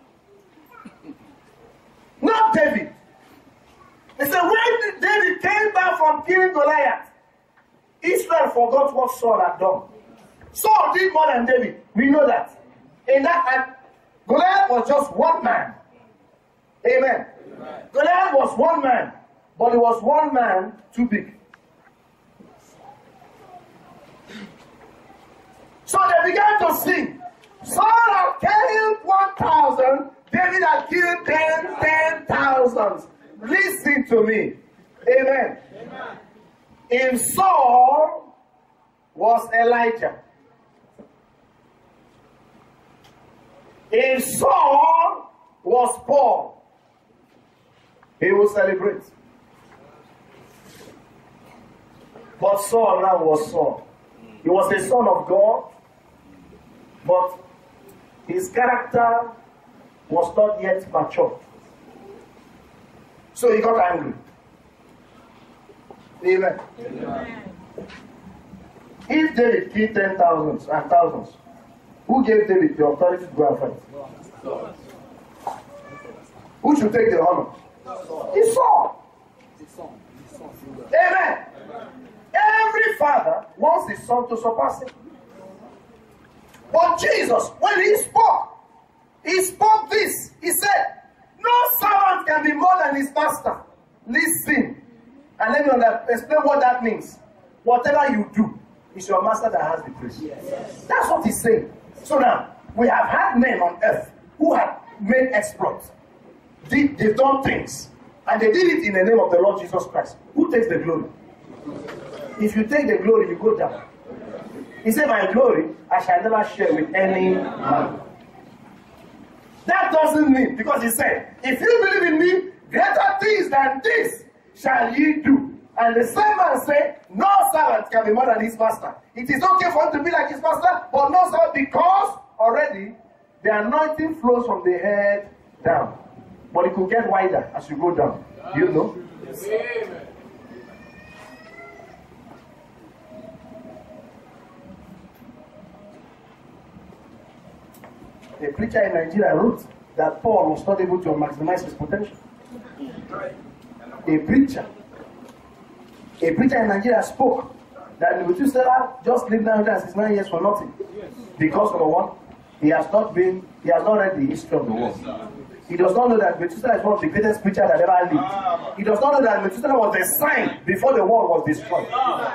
not David. They said when David came back from killing Goliath, Israel forgot what Saul had done. Saul did more than David. We know that. In that time, Goliath was just one man. Amen. Amen. Goliath was one man, but he was one man too big. So they began to sing. Saul had killed 1,000, David had killed 10,000. Listen to me. Amen. Amen. In Saul was Elijah. In Saul was Paul. He will celebrate. But Saul now was Saul. He was the son of God, but his character was not yet mature. So he got angry. Amen. Amen. If David killed 10,000 and thousands, who gave David the authority to go and fight? Who should take the honor? He saw. Amen. Every father wants his son to surpass him. But Jesus, when he spoke this. He said, no servant can be more than his master. Listen. And let me explain what that means. Whatever you do, it's your master that has the praise. Yes. That's what he's saying. So now, We have had men on earth who have made exploits. They've done things. And they did it in the name of the Lord Jesus Christ. Who takes the glory? If you take the glory, you go down. He said, my glory, I shall never share with any man. That doesn't mean, because he said, if you believe in me, greater things than this shall ye do. And the same man said, no servant can be more than his master. It is okay for him to be like his master, but no servant, because already the anointing flows from the head down. But it could get wider as you go down. You know? Yes. A preacher in Nigeria wrote that Paul was not able to maximize his potential. A preacher in Nigeria spoke that Methuselah just lived 969 years for nothing. Because number one, he has not read the history of the world. He does not know that Methuselah is one of the greatest preachers that ever lived. He does not know that Methuselah was the sign before the world was destroyed.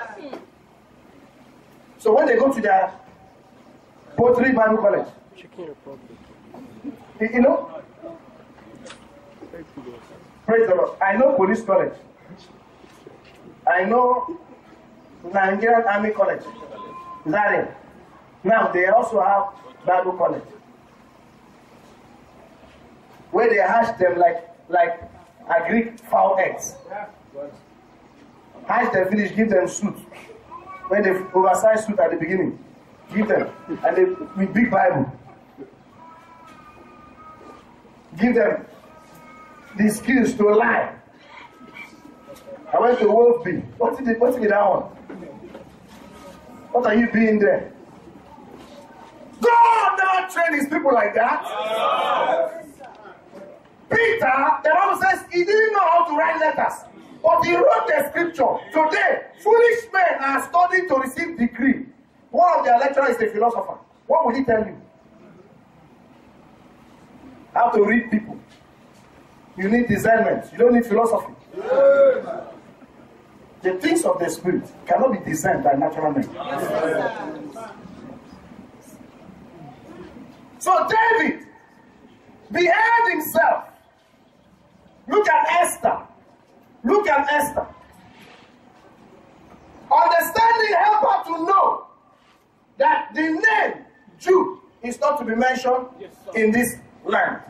So when they go to their poetry Bible college, you know, praise the Lord. I know police college. I know Nigerian Army College. Is that it? Now they also have Bible college, where they hash them like Greek fowl eggs. Hash them, finish, give them suit. When they oversized suit at the beginning, give them, and they with big Bible. Give them the skills to lie. I went to Wolf B. What's in that one? What are you being there? God never trained his people like that. Peter, the Bible says he didn't know how to write letters, but he wrote the scripture. Today, foolish men are studying to receive degree. One of their lecturers is a philosopher. What will he tell you? How to read people. You need discernment. You don't need philosophy. The things of the spirit cannot be discerned by natural men. So David behaved himself. Look at Esther. Look at Esther. Understanding help her to know that the name Jude is not to be mentioned in this land.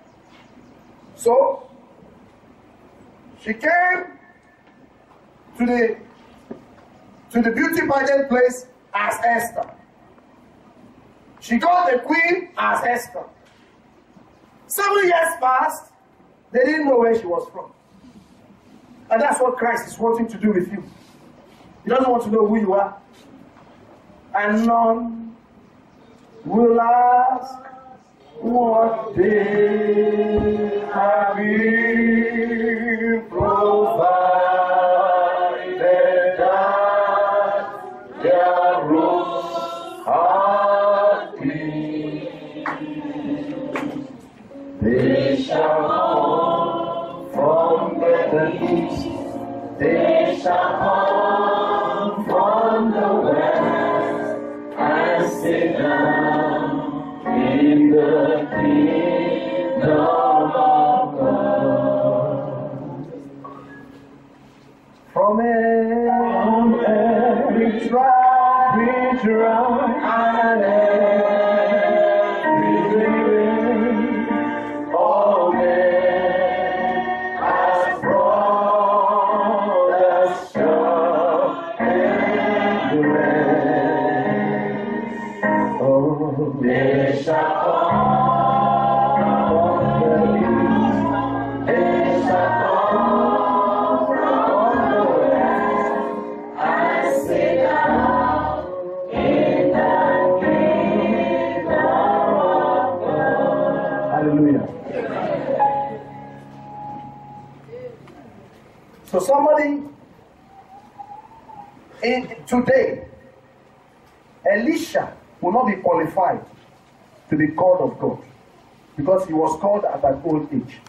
So she came to the beauty pageant place as Esther. She got the queen as Esther. 7 years passed, they didn't know where she was from. And that's what Christ is wanting to do with you. He doesn't want to know who you are. And none will ask, what day have you provided that their roots are clean? They shall come from the east, they shall come from the west, and sit down in the kingdom of God. From every tribe and every race, all men as broad as scarlet grace. Oh, they shall So somebody today, Elisha will not be qualified to be called of God because he was called at an old age.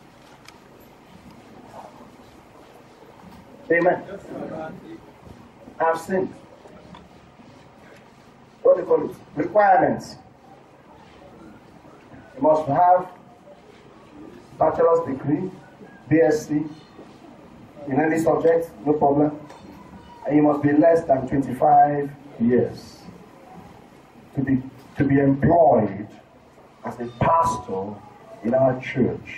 Amen. I've seen what do you call it? Requirements. You must have bachelor's degree, BSc, in any subject, no problem. And you must be less than 25 years to be employed as a pastor in our church.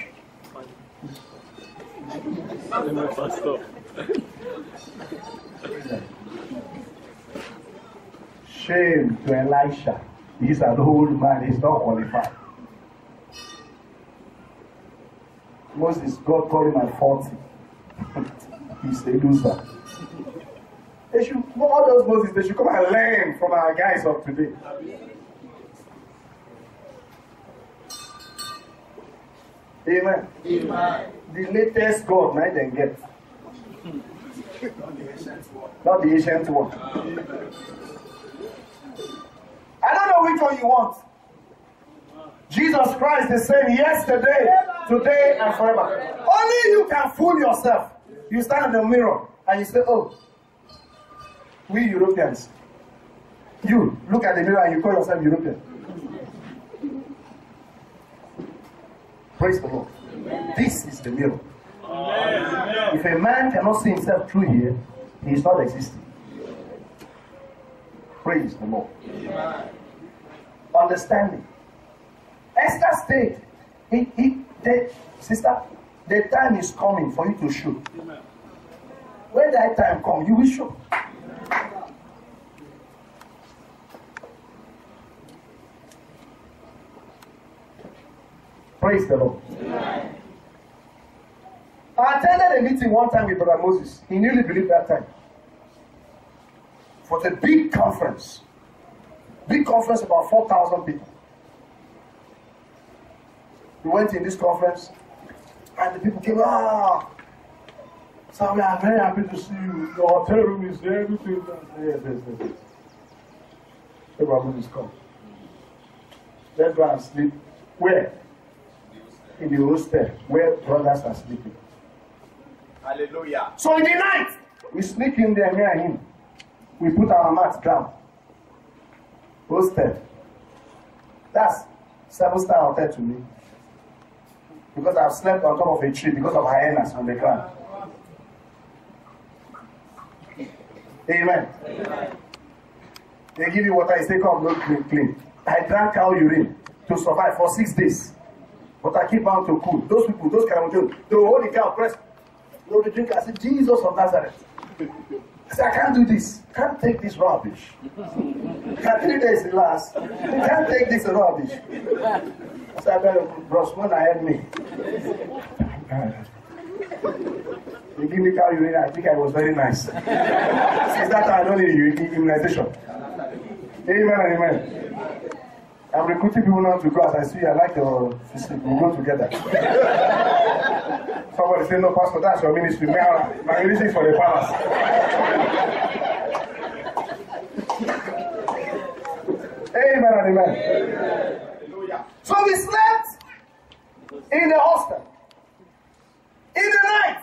Shame to Elisha. He's an old man, he's not qualified. Moses, God called him at 40. He's a loser. They should, all those Moses, they should come and learn from our guys of today. Amen. Amen. The latest God, might then get. Not the ancient one. I don't know which one you want. Jesus Christ is the same yesterday, today, and forever. Only you can fool yourself. You stand in the mirror and you say, oh, we Europeans. You look at the mirror and you call yourself European. Praise the Lord. This is the mirror. If a man cannot see himself through here, he is not existing. Praise the Lord. Understanding. Esther stayed. Sister, the time is coming for you to show. When that time comes, you will show. Praise the Lord. I attended a meeting one time with Brother Moses. He nearly believed that time. For the big conference. Big conference, about 4,000 people. We went in this conference, and the people came, so we are very happy to see you. Your hotel room is there, everything. Yes. Everyone is come. Let's go and sleep. Where? In the hostel, where brothers are sleeping. Hallelujah. So in the night, we sneak in there near him. We put our mats down. Hostel. That's 7-star hotel to me. Because I've slept on top of a tree because of hyenas on the ground. Amen. They give you water, you say, come, look clean. I drank cow urine to survive for 6 days. But I keep on to cool. Those people, those kind of people, they will hold the cow, press. No, they drink. I said, Jesus of Nazareth. I said, I can't do this. I can't take this rubbish. 3 days it lasts. I can't take this rubbish. I said, I better, Brosman, I had me. They give me cow urine. I think I was very nice. Since that time, I don't need immunization. Amen and amen. I'm recruiting people now to class. I see I like your physique. We'll go together. Somebody say, no, Pastor, that's your ministry. My ministry is for the palace. Amen and amen. Amen. So we slept in the hostel. In the night.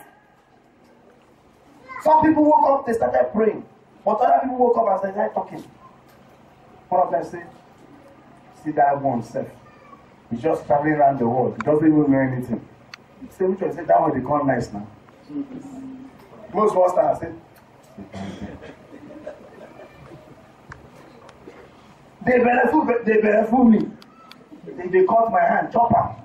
Some people woke up, they started praying. But other people woke up and they started talking. One of them said, see that one self. He's just traveling around the world. He doesn't even know anything. He said, which one? He said, that one they call nice now. Most one star said, they benefit me. They cut my hand, chopper.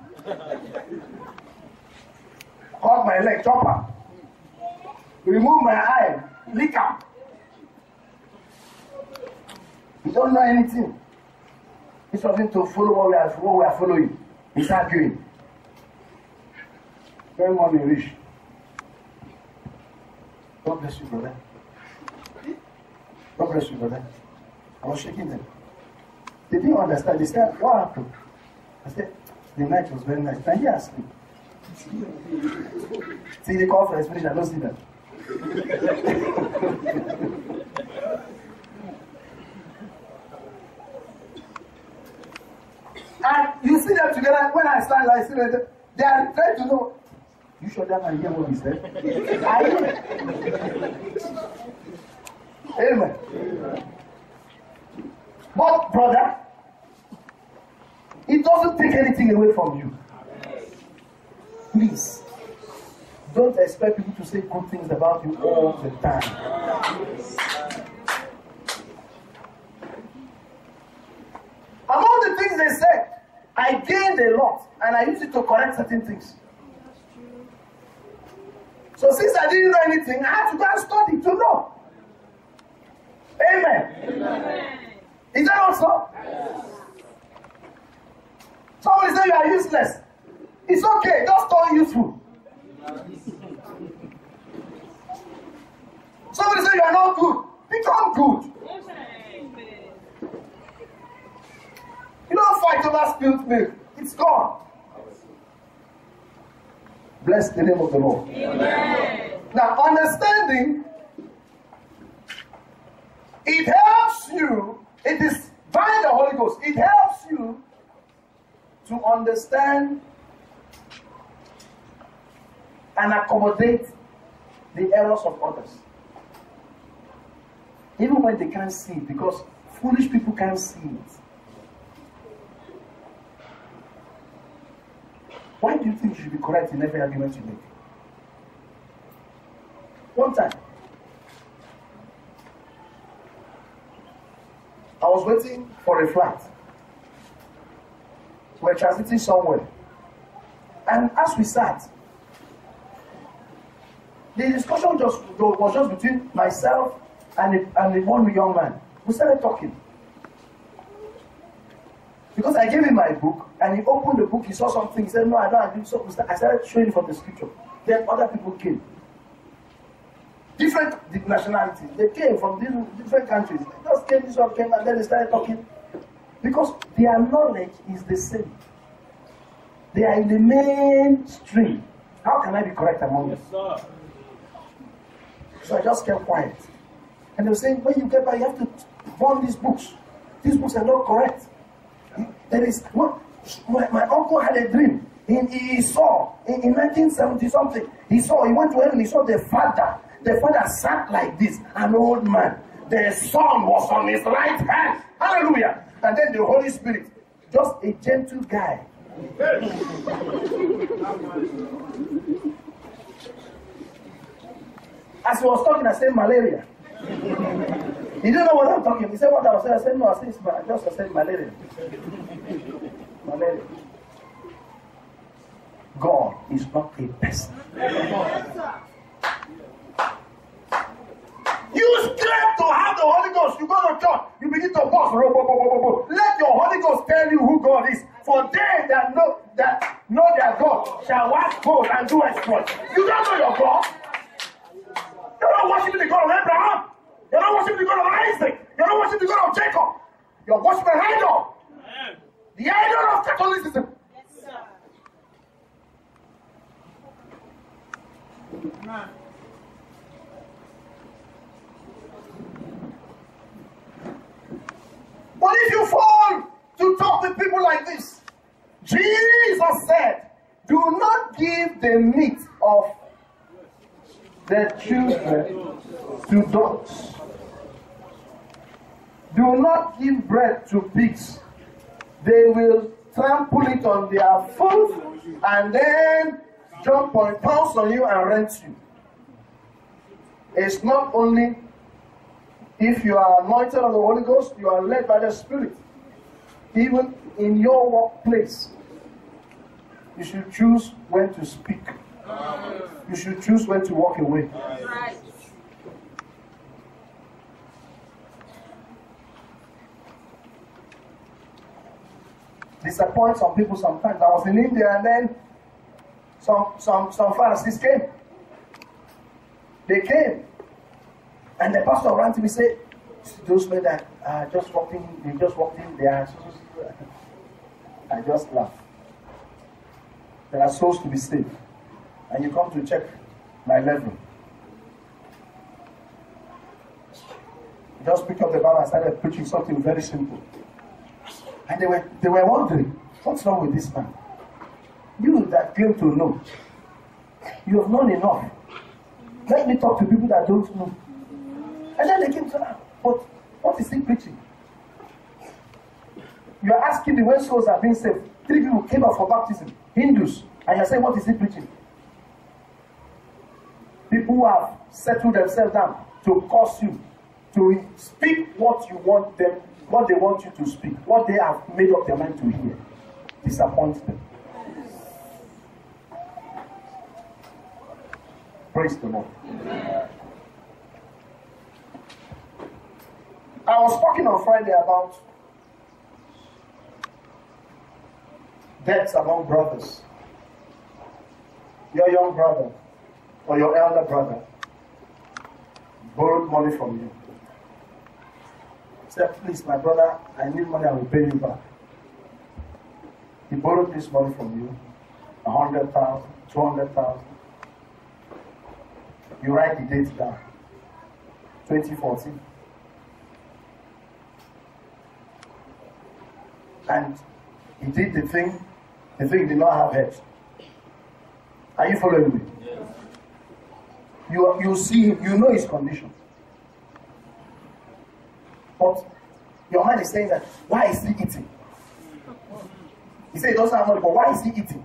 Cut my leg, chopper. Remove my eye, lick up. You don't know anything. He's something to follow what we are following. He's arguing. Very morning rich. God bless you, brother. God bless you, brother. I was shaking them. They didn't understand. They said, what happened? I said, the night was very nice. Can you ask me? See the conference finish, I don't see them. And you see them together. When I stand like, see them, they are trying to know. You sure that man hear what he said? Amen. But brother, it doesn't doesn't take anything away from you. Please, don't expect people to say good things about you all the time. Among the things they said, I gained a lot, and I used it to correct certain things. So since I didn't know anything, I had to go and study to know. Amen. Amen. Is that also? Yes. Somebody say you are useless. It's okay, just turn useful. Somebody say you are not good. Become good. You don't fight over spilled milk. It's gone. Bless the name of the Lord. Amen. Now, understanding, it helps you, it is by the Holy Ghost, it helps you to understand and accommodate the errors of others. Even when they can't see it, because foolish people can't see it. Why do you think you should be correct in every argument you make? One time, I was waiting for a flight. We were transiting somewhere. And as we sat, the discussion was just between myself and one young man. We started talking. Because I gave him my book, and he opened the book, he saw something, he said, no, I don't agree. So I started showing him from the scripture. Then other people came. Different nationalities. They came from different countries. They just came, this one came, and then they started talking. Because their knowledge is the same. They are in the mainstream. How can I be correct among them? Yes, so I just kept quiet. And they were saying, when you get back, you have to burn these books. These books are not correct. There is what my uncle had a dream. He saw in 1970 something. He went to heaven. He saw the father. The father sat like this, an old man. The son was on his right hand. Hallelujah! And then the Holy Spirit, just a gentle guy. As he was talking, I said malaria. He didn't know what I'm talking. He said what I was saying. I said no. I said malaria. Malaria. God is not a person. You scream to have the Holy Ghost. You go to church. You begin to boss. Let your Holy Ghost tell you who God is. For they that know their God shall wax bold and do exploits. You don't know your God. You're not worshiping the God of Abraham. You're not worshiping the God of Isaac. You're not worshiping the God of Jacob. You're worshiping an idol. The idol of Catholicism. Yes, sir. But if you fall to talk with people like this, Jesus said, do not give the meat of the children to dogs. Do not give bread to pigs. They will trample it on their foot and then jump on, pounce on you and rent you. It's not only if you are anointed of the Holy Ghost, you are led by the Spirit. Even in your workplace, you should choose when to speak. You should choose when to walk away. Right. Disappoint some people sometimes. I was in India and then some Pharisees came. They came. And the pastor ran to me and said, those men that just walked in, they just walked in, they are so. I just laughed. There are souls to be saved. And you come to check my level. Just picked up the Bible and started preaching something very simple. And they were wondering, what's wrong with this man? You that claim to know, you have known enough. Let me talk to people that don't know. And then they came to, but what is he preaching? You are asking me when souls are being saved. 3 people came up for baptism, Hindus, and you're saying, what is he preaching? People who have settled themselves down to curse you, to speak what you want them, what they want you to speak, what they have made up their mind to hear. Disappoint them. Praise the Lord. I was talking on Friday about debts among brothers. Your young brother or your elder brother borrowed money from you. Said, please, my brother, I need money, I will pay you back. He borrowed this money from you, 100,000, 200,000. You write the date down, 2014. And he did the thing did not have head. Are you following me? Yes. You see him, you know his condition. But your mind is saying that, why is he eating? He said he doesn't have money, but why is he eating?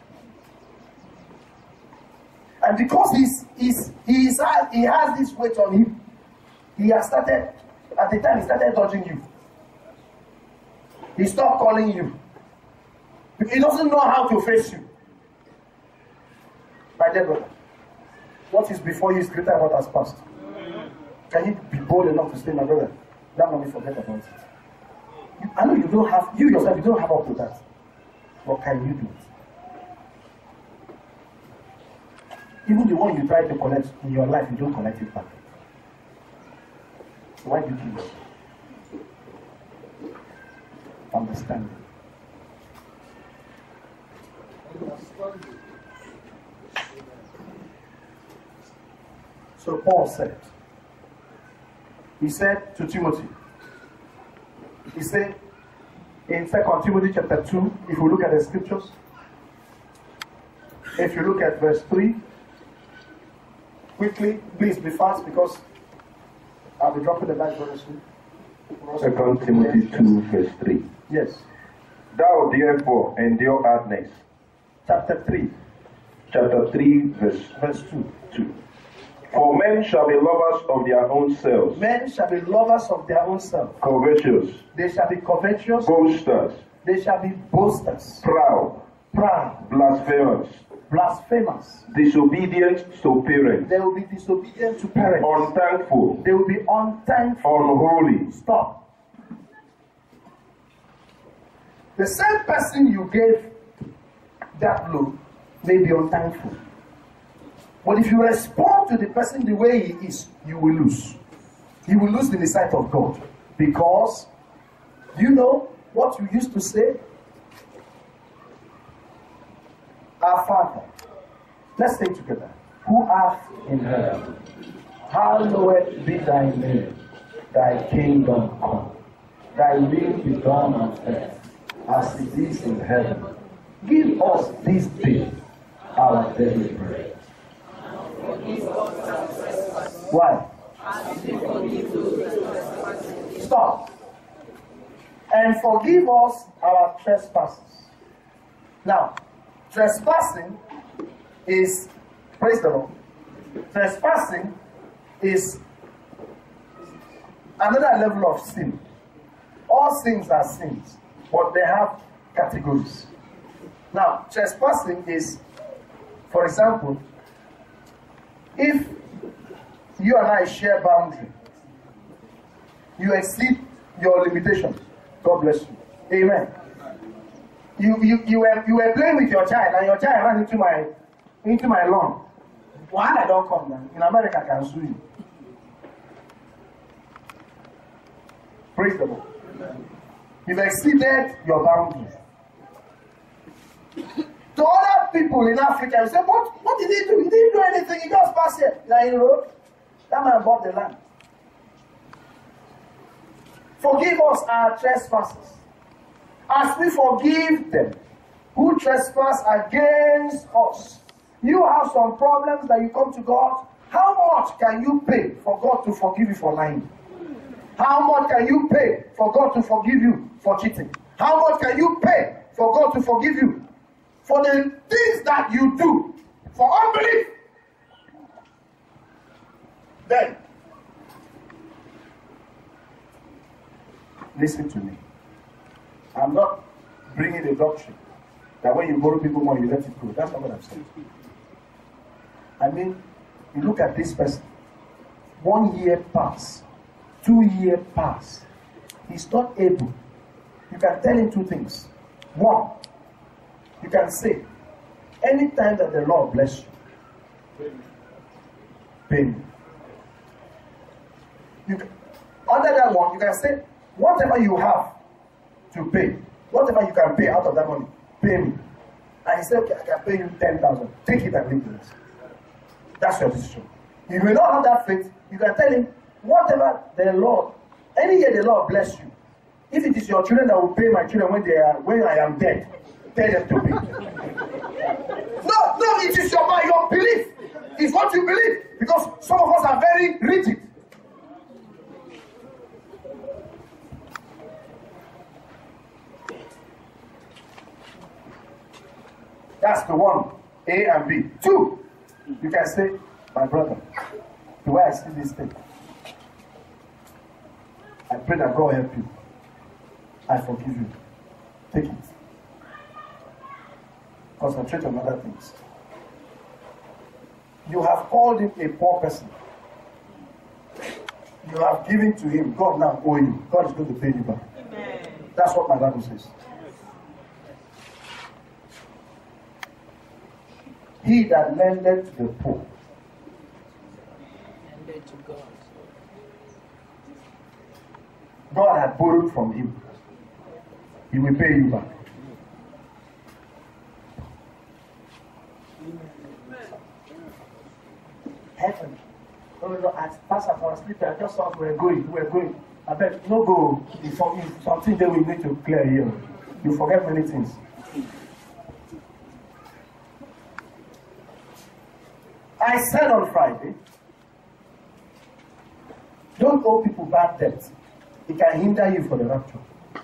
And because he has this weight on him, he has started, at the time he started dodging you. He stopped calling you. He doesn't know how to face you. My dear brother, what is before you is greater than what has passed. Can you be bold enough to say, my brother, that money, forget about it? I know you don't have, you yourself, you don't have up to that. What can you do? Even the one you try to collect in your life, you don't collect it back. So why do you do that? Understand. So Paul said, he said to Timothy, he said in 2 Timothy chapter 2, if you look at the scriptures, if you look at verse 3, quickly, please be fast because I'll be dropping the back very soon. 2 Timothy 2 verse 3. Yes. Thou therefore endure hardness. Chapter 3. Chapter 3 verse 2. For men shall be lovers of their own selves. Men shall be lovers of their own selves. Covetous. They shall be covetous. Boasters. They shall be boasters. Proud. Blasphemers. Blasphemers. Disobedient to parents. They will be disobedient to parents. Unthankful. They will be unthankful. Unholy. Stop. The same person you gave that loan may be unthankful. But if you respond to the person the way he is, you will lose. You will lose in the sight of God. Because, you know what you used to say? Our Father, let's say together, who art in heaven, hallowed be thy name, thy kingdom come, thy will be done on earth, as it is in heaven. Give us this day our daily bread. Why? Stop. And forgive us our trespasses. Now, trespassing is, praise the Lord, trespassing is another level of sin. All sins are sins, but they have categories. Now, trespassing is, for example, if you and I share boundary, you exceed your limitation. God bless you. Amen. You were playing with your child and your child ran into my lawn. Why I don't come down? In America, I can sue you. Praise the Lord. You've exceeded your boundaries. To other people in Africa, you say, what did he do? He didn't do anything. He just passed here. Like in road, that man bought the land. Forgive us our trespasses, as we forgive them who trespass against us. You have some problems that you come to God. How much can you pay for God to forgive you for lying? How much can you pay for God to forgive you for cheating? How much can you pay for God to forgive you? For the things that you do, for unbelief. Then, listen to me. I'm not bringing a doctrine that when you borrow people money, you let it go. That's not what I'm saying. I mean, you look at this person. 1 year pass, 2 years pass. He's not able. You can tell him two things. One, you can say, anytime that the Lord bless you, pay me. Under that one, you can say, whatever you have to pay, whatever you can pay out of that money, pay me. And he said, okay, I can pay you 10,000. Take it and leave the rest. That's your decision. If you don't have that faith, you can tell him, whatever the Lord, any year the Lord bless you, if it is your children that will pay my children when I am dead, tell them to pay. No, it is your belief. It's what you believe. Because some of us are very rigid. That's the one, A and B. Two, you can say, my brother, the way I see this thing, I pray that God help you. I forgive you. Take it. Concentrate on other things. You have called him a poor person. You have given to him. God now owe you. God is going to pay you back. Amen. That's what my Bible says. He that lendeth to the poor. Lendeth to God. God had borrowed from him. He will pay you back. Heaven. As Pastor was sleeping, I just thought we were going. I bet no go. If something that we need to clear here. You forget many things. I said on Friday, don't owe people bad debt. It can hinder you for the rapture.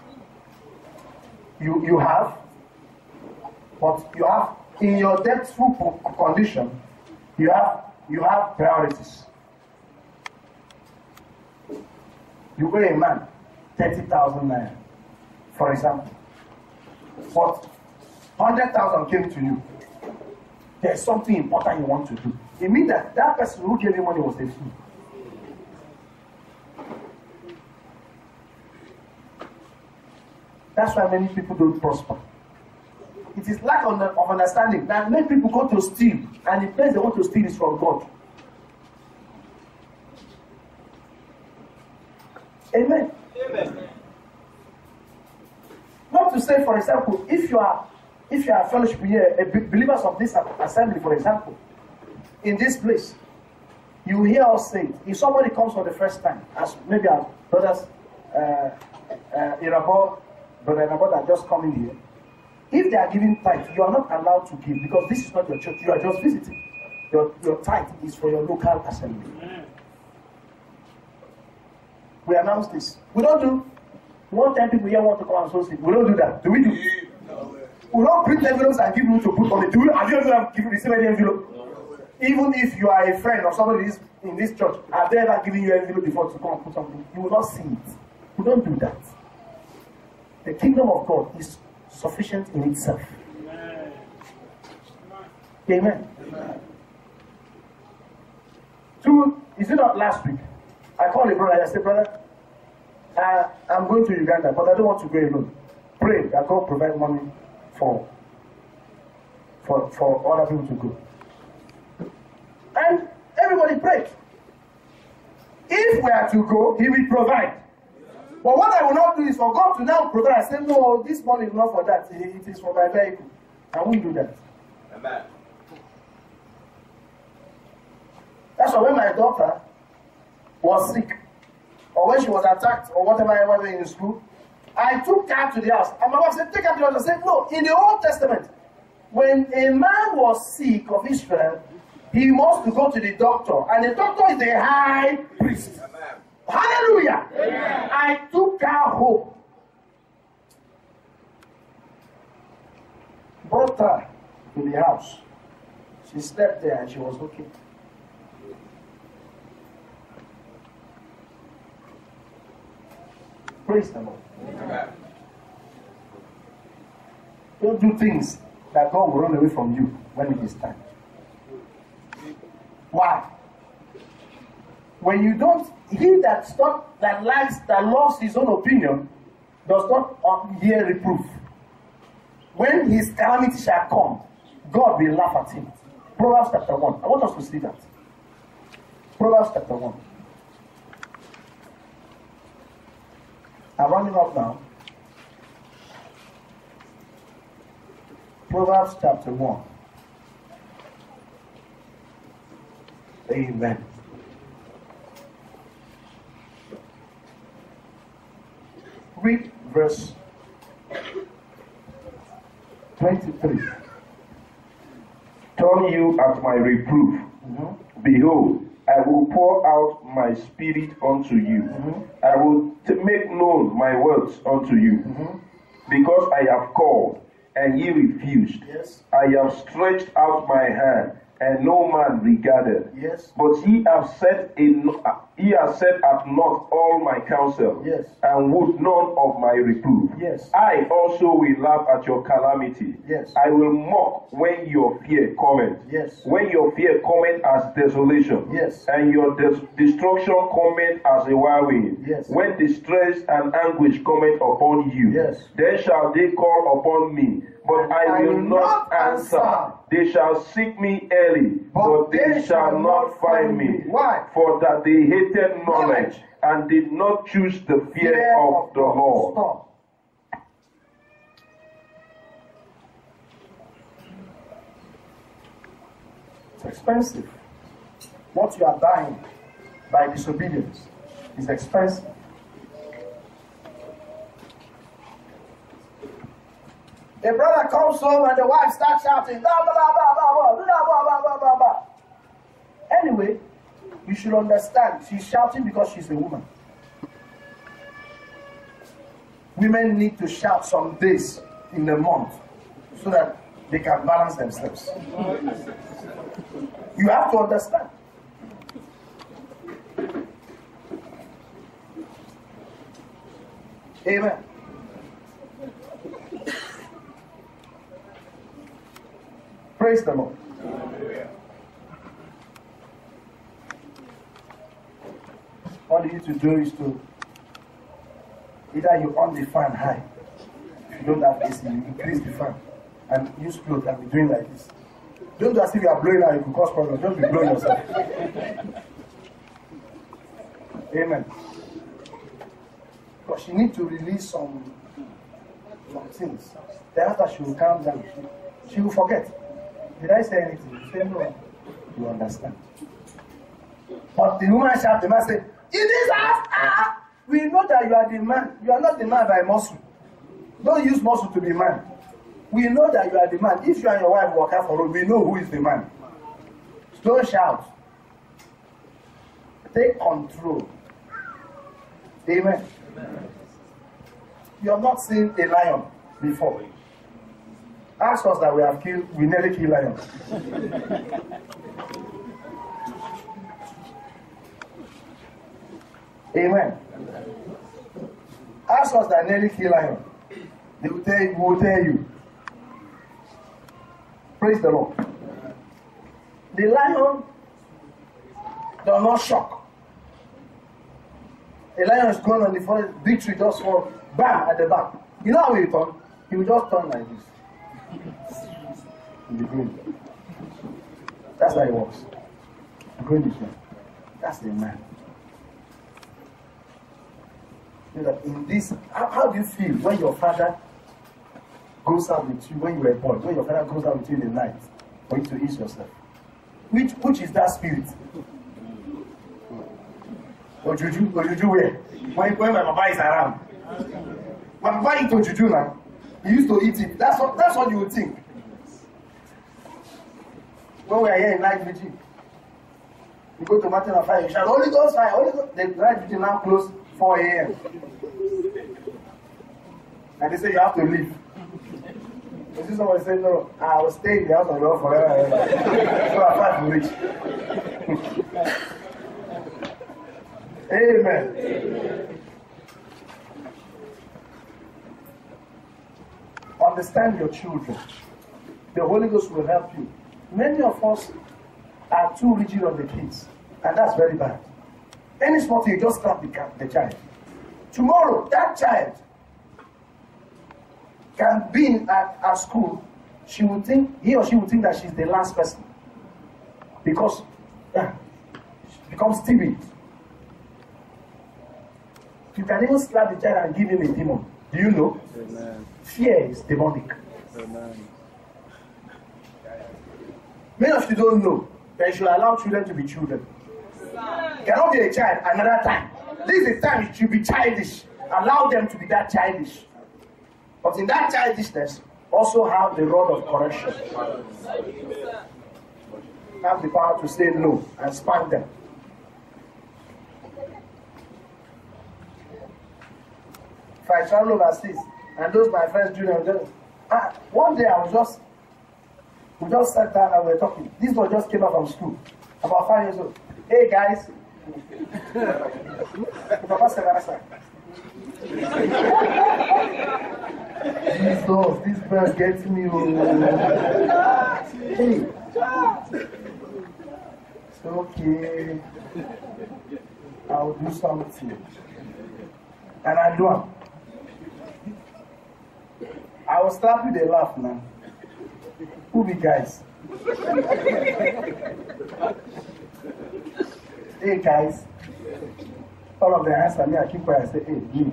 You have, but you have in your debtful condition, you have priorities. You owe a man 30,000 naira, for example, but 100,000 came to you. There's something important you want to do. It means that that person who gave you money was a fool. That's why many people don't prosper. It is lack of understanding that many people go to steal, and the place they want to steal is from God. Amen. Amen. Not to say, for example, if you are a fellowship here, believers of this assembly, for example, in this place, you hear us say, if somebody comes for the first time, as maybe our brothers, Brother Irabo that just coming here, if they are giving tithe, you are not allowed to give because this is not your church. You are just visiting. Your tithe is for your local assembly. We announce this. We don't do 110 people here want to come and associate. We don't do that. Do we do? No. We don't print envelopes and give you to put on it. Have you ever received any envelope? No. Even if you are a friend of somebody in this church, have they ever given you an envelope before to come and put something? You will not see it. We don't do that. The kingdom of God is sufficient in itself. Amen. Amen. Is it not last week? I called a brother and I said, brother, I'm going to Uganda, but I don't want to go alone. Pray that God provide money for other people to go. And everybody prayed. If we are to go, He will provide. But what I will not do is for God to now provide. I say, no, this money is not for that. It is for my vehicle. I won't do that. Amen. That's why when my daughter was sick, or when she was attacked, or whatever in school, I took her to the house. And my wife said, take her to the house. I said, no, in the Old Testament, when a man was sick of Israel, he must go to the doctor. And the doctor is a high priest. Amen. Hallelujah. Amen. I took her home. brought her to the house. She slept there and she was okay. Praise the Lord. Amen. Don't do things that God will run away from you when it is time. Why? When you don't, he that loves his own opinion does not hear reproof. When his calamity shall come, God will laugh at him. Proverbs chapter 1. I want us to see that. Proverbs chapter 1. I'm running up now. Proverbs chapter 1. Amen. Read verse 23. Turn you at my reproof. Behold, I will pour out my spirit unto you. I will make known my words unto you. Because I have called, and ye refused. Yes. I have stretched out my hand, and no man regarded. Yes. But ye have set at naught all my counsel, Yes. and would none of my reproof. Yes. I also will laugh at your calamity. Yes. I will mock when your fear cometh. Yes. When your fear cometh as desolation. Yes. And your destruction cometh as a whirlwind. Yes. When distress and anguish cometh upon you. Yes. Then shall they call upon me, but I will not answer. They shall seek me early, but they shall not find me. Why? For that they hated knowledge and did not choose the fear of the Lord. Stop. It's expensive. What you are buying by disobedience is expensive. A brother comes home and the wife starts shouting, blah, blah, blah, blah, blah, blah, blah, blah, blah, blah, blah. Anyway, you should understand, she's shouting because she's a woman. Women need to shout some days in the month so that they can balance themselves. You have to understand. Amen. Praise the Lord. All you need to do is to either you on the fan high. If you don't have AC, you increase the fan and use clothes and be doing like this. Don't do as if you are blowing out, you could cause problems. Don't be blowing yourself. Amen. Because she needs to release some things. Then after she will calm down. She will forget. Did I say anything? You say no. You understand. But the woman shout, the man say, in this house, we know that you are the man. You are not the man by muscle. Don't use muscle to be man. We know that you are the man. If you and your wife walk out for road, we know who is the man. Don't shout. Take control. Amen. You have not seen a lion before. Ask us that we nearly kill lions. Amen. Ask us that nearly kill lions. They will tell you. Praise the Lord. The lion does not shock. A lion is going on the forest, big tree just fall, bam, at the back. You know how he turn? He will just turn like this. In the green. That's how it works. The green is one. That's the man. You know that in this, how do you feel when your father goes out with you when you were born? When your father goes out with you in the night for you to eat yourself? Which is that spirit? Ojuju where? When my papa is around. My papa eat ojuju now. He used to eat it. That's what you would think. When we are here in night vigil, you go to mountain of fire, you shout, Holy Ghost fire, Holy Ghost. The night vigil now close 4 a.m. And they say you have to leave. You see someone say, no, I will stay in the house of the Lord forever. So I find rich. Amen. Understand your children. The Holy Ghost will help you. Many of us are too rigid on the kids, and that's very bad. Any small thing, you just slap the child. Tomorrow, that child can be at school. He or she will think that she's the last person, because she becomes timid. You can even slap the child and give him a demon. Do you know? Amen. Fear is demonic. Amen. Many of you don't know that you should allow children to be children. You cannot be a child another time. This is the time you should be childish. Allow them to be that childish. But in that childishness, also have the rod of correction. Have the power to say no and spank them. If I travel overseas, and those my friends do them, one day we just sat down and we were talking. This boy just came out from school, about 5 years old. Hey guys. Jesus, this bird gets me. Hey. It's okay. I'll do something. And I do it. I will start with a laugh now. Who be guys? Hey guys. All of them answer me, I keep quiet, I say, hey, me.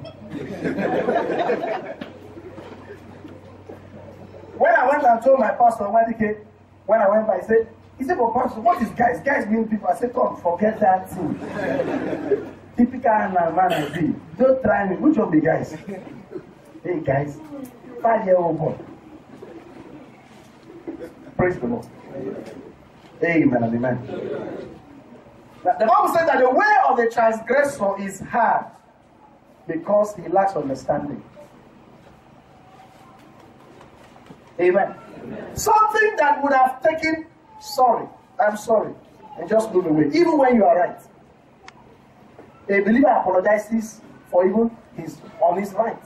When I went and told my pastor, when I went by, he said, but pastor, what is guys? Guys mean people. I said, come, forget that thing. Typical man I be. Don't try me. Which one be guys? Hey guys, 5-year-old boy. Praise the Lord. Amen and amen. Now, the Bible says that the way of the transgressor is hard because he lacks understanding. Amen. Something that would have taken, I'm sorry, and just move away, even when you are right. A believer apologizes for even on his right.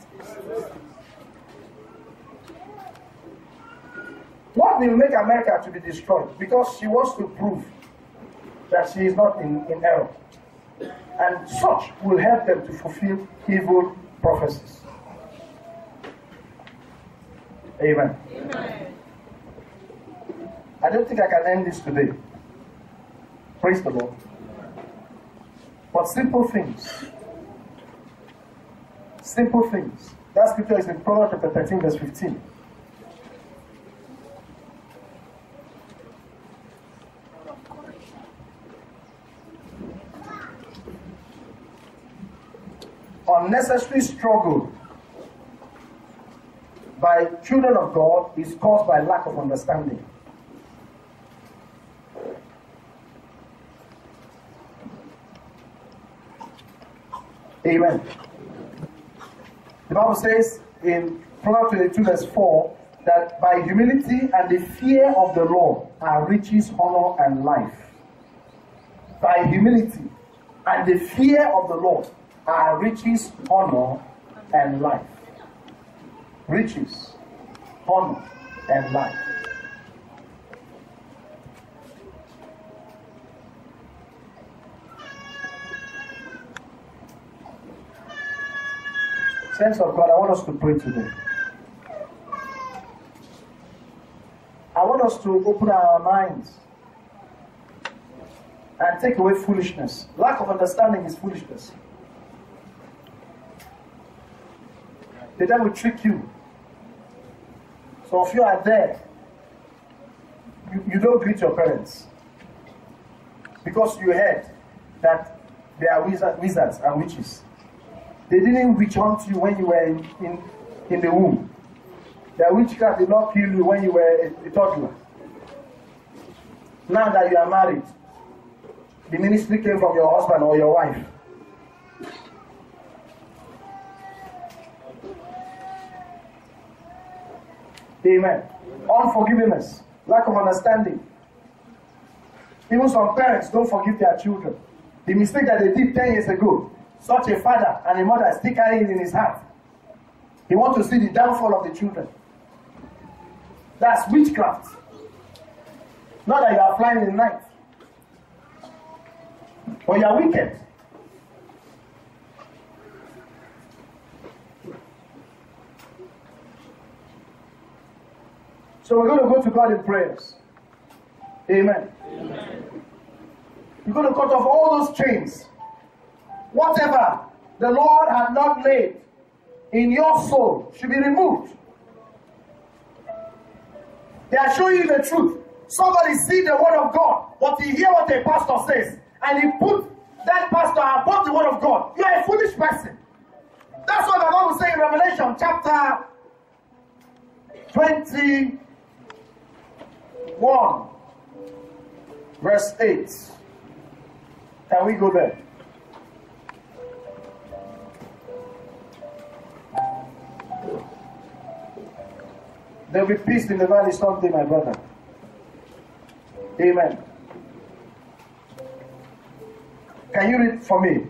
What will make America to be destroyed? Because she wants to prove that she is not in error. And such will help them to fulfill evil prophecies. Amen. Amen. I don't think I can end this today. Praise the Lord. But simple things. Simple things. That scripture is in Proverbs chapter 13, verse 15. Unnecessary struggle by children of God is caused by lack of understanding. Amen. The Bible says in Proverbs 22 verse 4 that by humility and the fear of the Lord are riches, honor, and life. By humility and the fear of the Lord are riches, honor, and life. Riches, honor, and life. Saints of God, I want us to pray today. I want us to open our minds and take away foolishness. Lack of understanding is foolishness. The devil will trick you. So if you are there, you don't greet your parents because you heard that they are wizards and witches. They didn't reach out to you when you were in the womb. Their witchcraft did not kill you when you were a toddler. Now that you are married, the ministry came from your husband or your wife. Amen. Unforgiveness, lack of understanding. Even some parents don't forgive their children. The mistake that they did 10 years ago, such a father and a mother still carrying it in his heart. He wants to see the downfall of the children. That's witchcraft. Not that you are flying in the night, but you are wicked. So we're going to go to God in prayers. Amen. Amen. You're going to cut off all those chains. Whatever the Lord had not laid in your soul should be removed. They are showing you the truth. Somebody see the word of God, but he hear what a pastor says, and he put that pastor above the word of God. You are a foolish person. That's what the Bible says in Revelation chapter 21, verse 8. Can we go there? There will be peace in the valley someday, my brother. Amen. Can you read for me?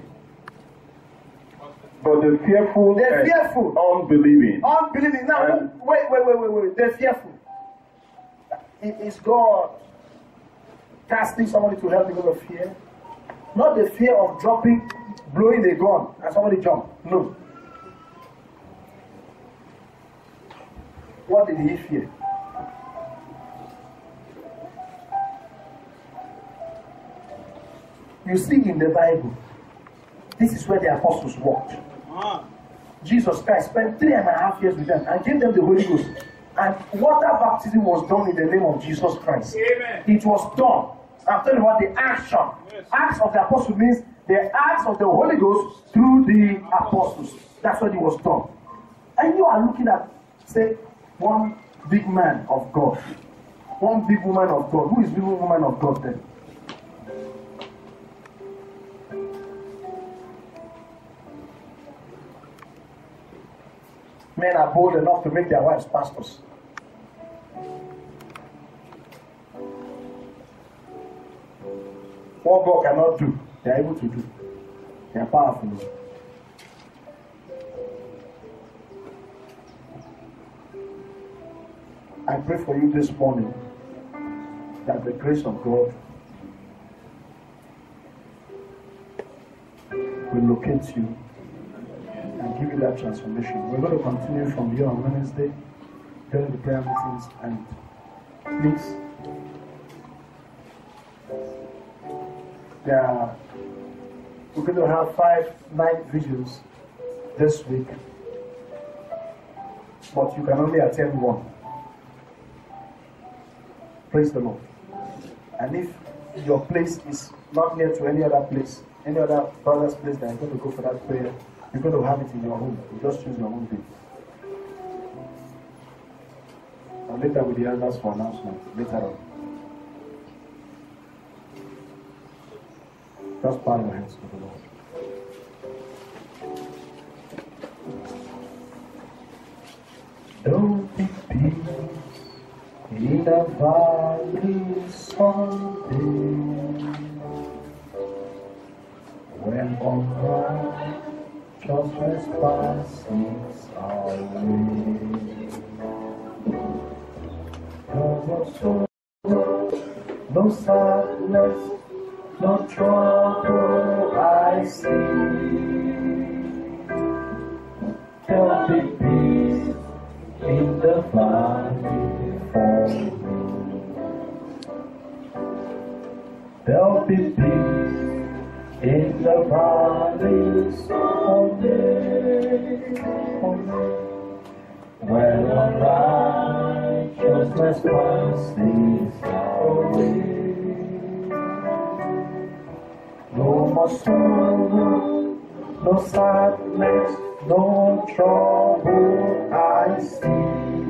But the fearful, They're fearful. Unbelieving. Unbelieving. Now, wait. They're fearful. Is God casting somebody to help because of fear? Not the fear of dropping, blowing a gun and somebody jump. No. What did he fear? You see in the Bible, this is where the apostles walked. Jesus Christ spent 3.5 years with them and gave them the Holy Ghost. And water baptism was done in the name of Jesus Christ. Amen. It was done. I'm telling you what the action. Yes. Acts of the Apostle means the acts of the Holy Ghost through the apostles. That's what it was done. And you are looking at, say, one big man of God. One big woman of God. Who is the big woman of God then? Men are bold enough to make their wives pastors. What God cannot do, they are able to do. They are powerful. I pray for you this morning that the grace of God will locate you and give you that transformation. We're going to continue from here on Wednesday during the prayer meetings, and please, we're going to have 5 night vigils this week, but you can only attend one. Praise the Lord. And if your place is not near to any other place, any other brother's place that you're going to go for that prayer, you're going to have it in your home. You just choose your own day. And later with the others for announcement later on. Just bow your hands to the Lord. Don't be peace in the valley someday, when all righteousness passes away. No sorrow, no sadness, no trouble I see. There'll be peace in the valley for me. There'll be peace in the valley someday, when unrighteousness passes away. No more sorrow, no sadness, no trouble I see.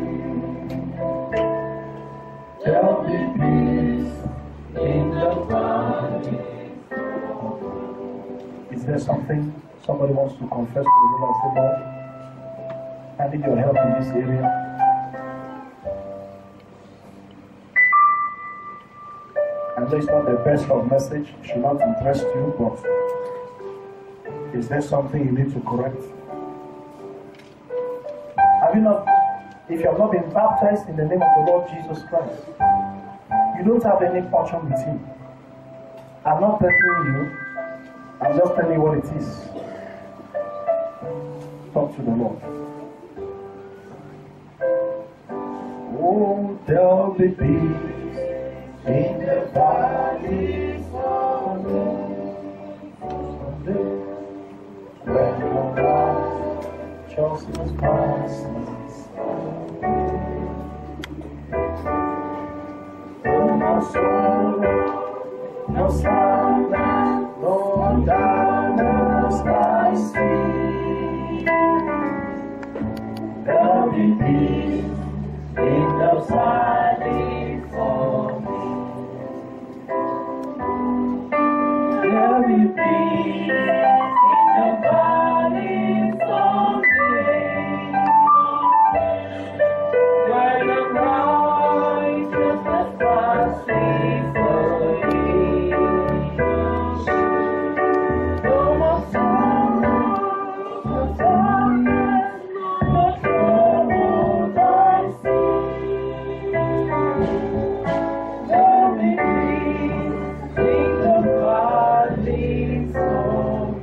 There'll be peace in the valley. Is there something somebody wants to confess to the Lord and say, Lord, I need your help in this area? I know it's not the best of message, it should not interest you, but is there something you need to correct? Have you not, if you have not been baptized in the name of the Lord Jesus Christ, you don't have any portion with Him. I'm not threatening you, I'm just telling you what it is. Talk to the Lord. Oh, there'll be peace in the valleys of the when your righteousness passes no sorrow, no sadness, no darkness I see. There'll be peace in the valley for me. There'll be peace in the valley for me. When the righteousness passes before me. No more sorrow, no darkness, no troubles I see. There'll be peace in the valley for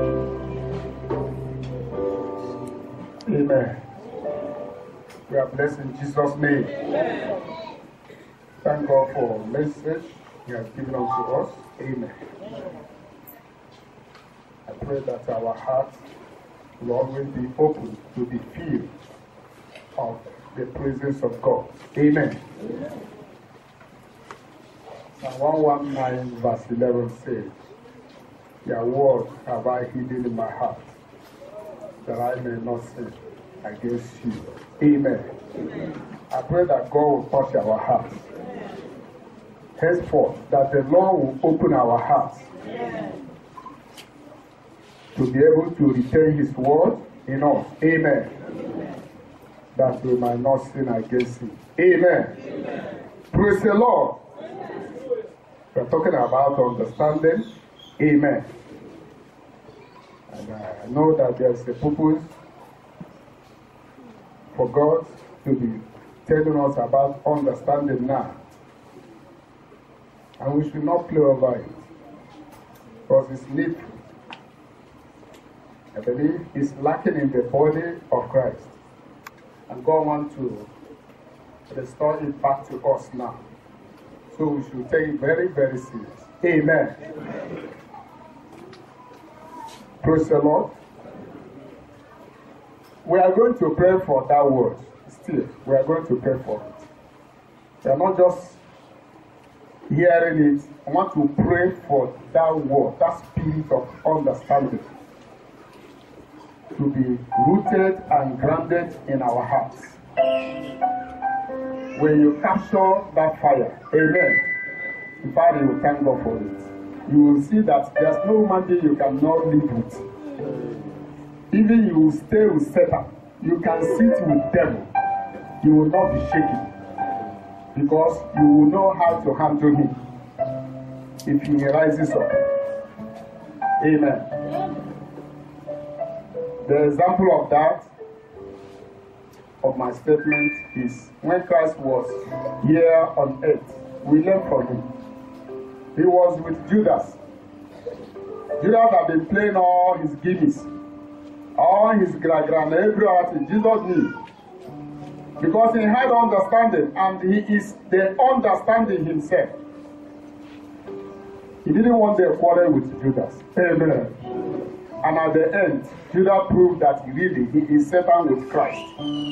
me. Amen. We are blessed in Jesus' name. Thank God for the message He has given unto us. Amen. I pray that our hearts will always be open to be filled of the presence of God. Amen. Psalm 119 verse 11 says, Your word have I hidden in my heart, that I may not sin against you. Amen. I pray that God will touch our hearts. Henceforth, that the Lord will open our hearts to be able to retain His word in us. Amen. That we might not sin against Him. Amen. Praise the Lord. We're talking about understanding. Amen. And I know that there's a purpose for God to be telling us about understanding now. And we should not play over it, because it's needful. I believe it's lacking in the body of Christ. And God wants to restore it back to us now. So we should take it very, very serious. Amen. Praise the Lord. We are going to pray for that word. Still, we are going to pray for it. We are not just hearing it. I want to pray for that word, that spirit of understanding, to be rooted and grounded in our hearts. When you capture that fire, amen, in fact, you will thank God for it. You will see that there's no human being you cannot live with. Even you will stay with Satan, you can sit with devil, you will not be shaken, because you will know how to handle him if he rises up. Amen. The example of that, of my statement, is when Christ was here on earth, we learned from him. He was with Judas. Judas had been playing all his gimmicks, all his gra-gra, everything. Jesus knew, because he had understanding, and he is the understanding himself. He didn't want to quarrel with Judas. Amen. And at the end, Judas proved that he is Satan with Christ.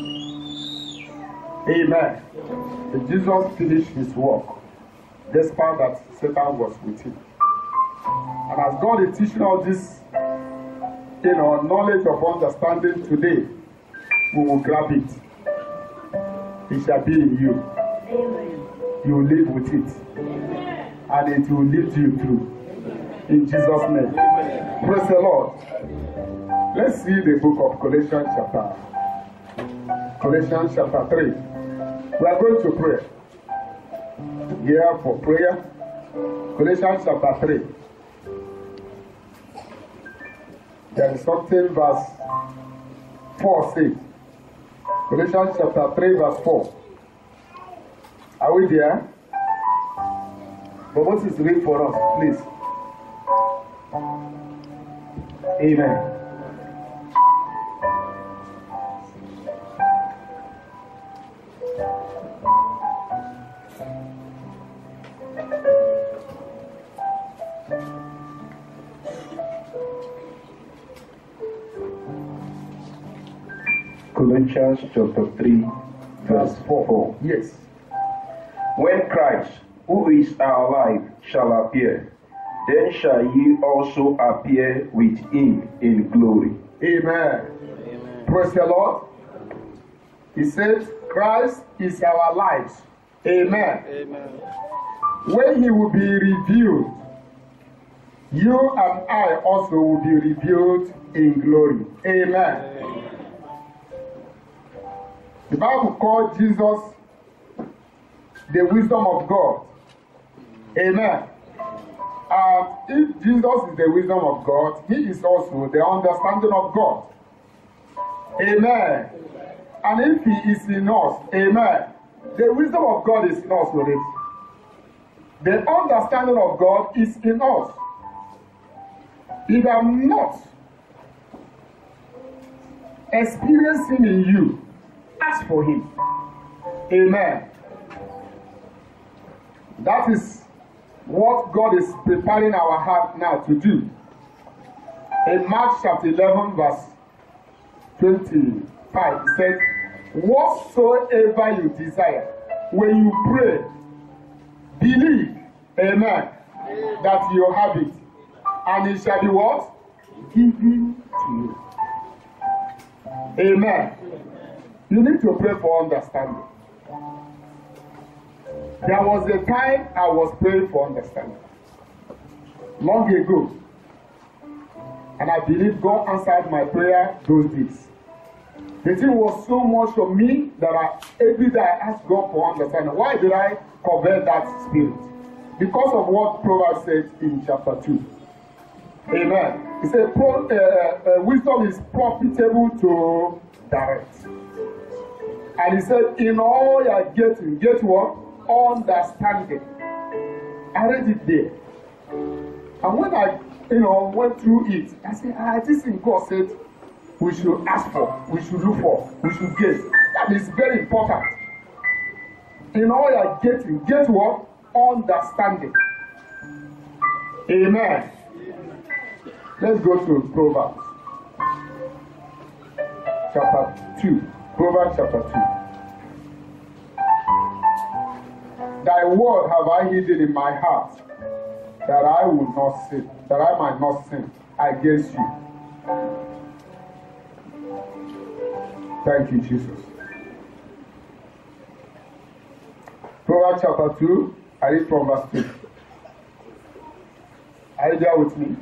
Amen. And Jesus finished his work, despite that Satan was with him. And as God is teaching all this, knowledge of understanding today, we will grab it. It shall be in you. Amen. You will live with it. Amen. And it will lead you through. In Jesus' name. Amen. Praise the Lord. Let's see the book of Colossians chapter 3. We are going to pray. Here for prayer. Colossians chapter 3. There is something verse 4 says. Colossians chapter 3 verse 4. Are we there? But what is read for us, please? Amen. Colossians chapter 3, verse 4. Yes. When Christ, who is our life, shall appear, then shall ye also appear with him in glory. Amen. Amen. Praise the Lord. He says, Christ is our life. Amen. Amen. When he will be revealed, you and I also will be revealed in glory. Amen. Amen. The Bible called Jesus the wisdom of God. Amen. And if Jesus is the wisdom of God, he is also the understanding of God. Amen. And if he is in us, amen, the wisdom of God is in us already. The understanding of God is in us. If I'm not experiencing in you, ask for him. Amen. That is what God is preparing our heart now to do. In Mark chapter 11 verse 25, it says, whatsoever you desire, when you pray, believe, amen, that you have it, and it shall be what? Given to you. Amen. You need to pray for understanding. There was a time I was praying for understanding. Long ago. And I believe God answered my prayer those days. The thing was so much for me that every day I asked God for understanding. Why did I covet that spirit? Because of what Proverbs said in chapter 2. Amen. He said, wisdom is profitable to direct. And he said, in all you are getting, get what? Understanding. I read it there. And when I went through it, I said, this thing God said we should ask for, we should look for, we should get. That is very important. In all you are getting, get what? Understanding. Amen. Let's go to Proverbs chapter 2. Proverbs chapter 2. Thy word have I hidden in my heart, that I would not sin, that I might not sin against you. Thank you, Jesus. Proverbs chapter 2, I read from verse 2. Are you there with me?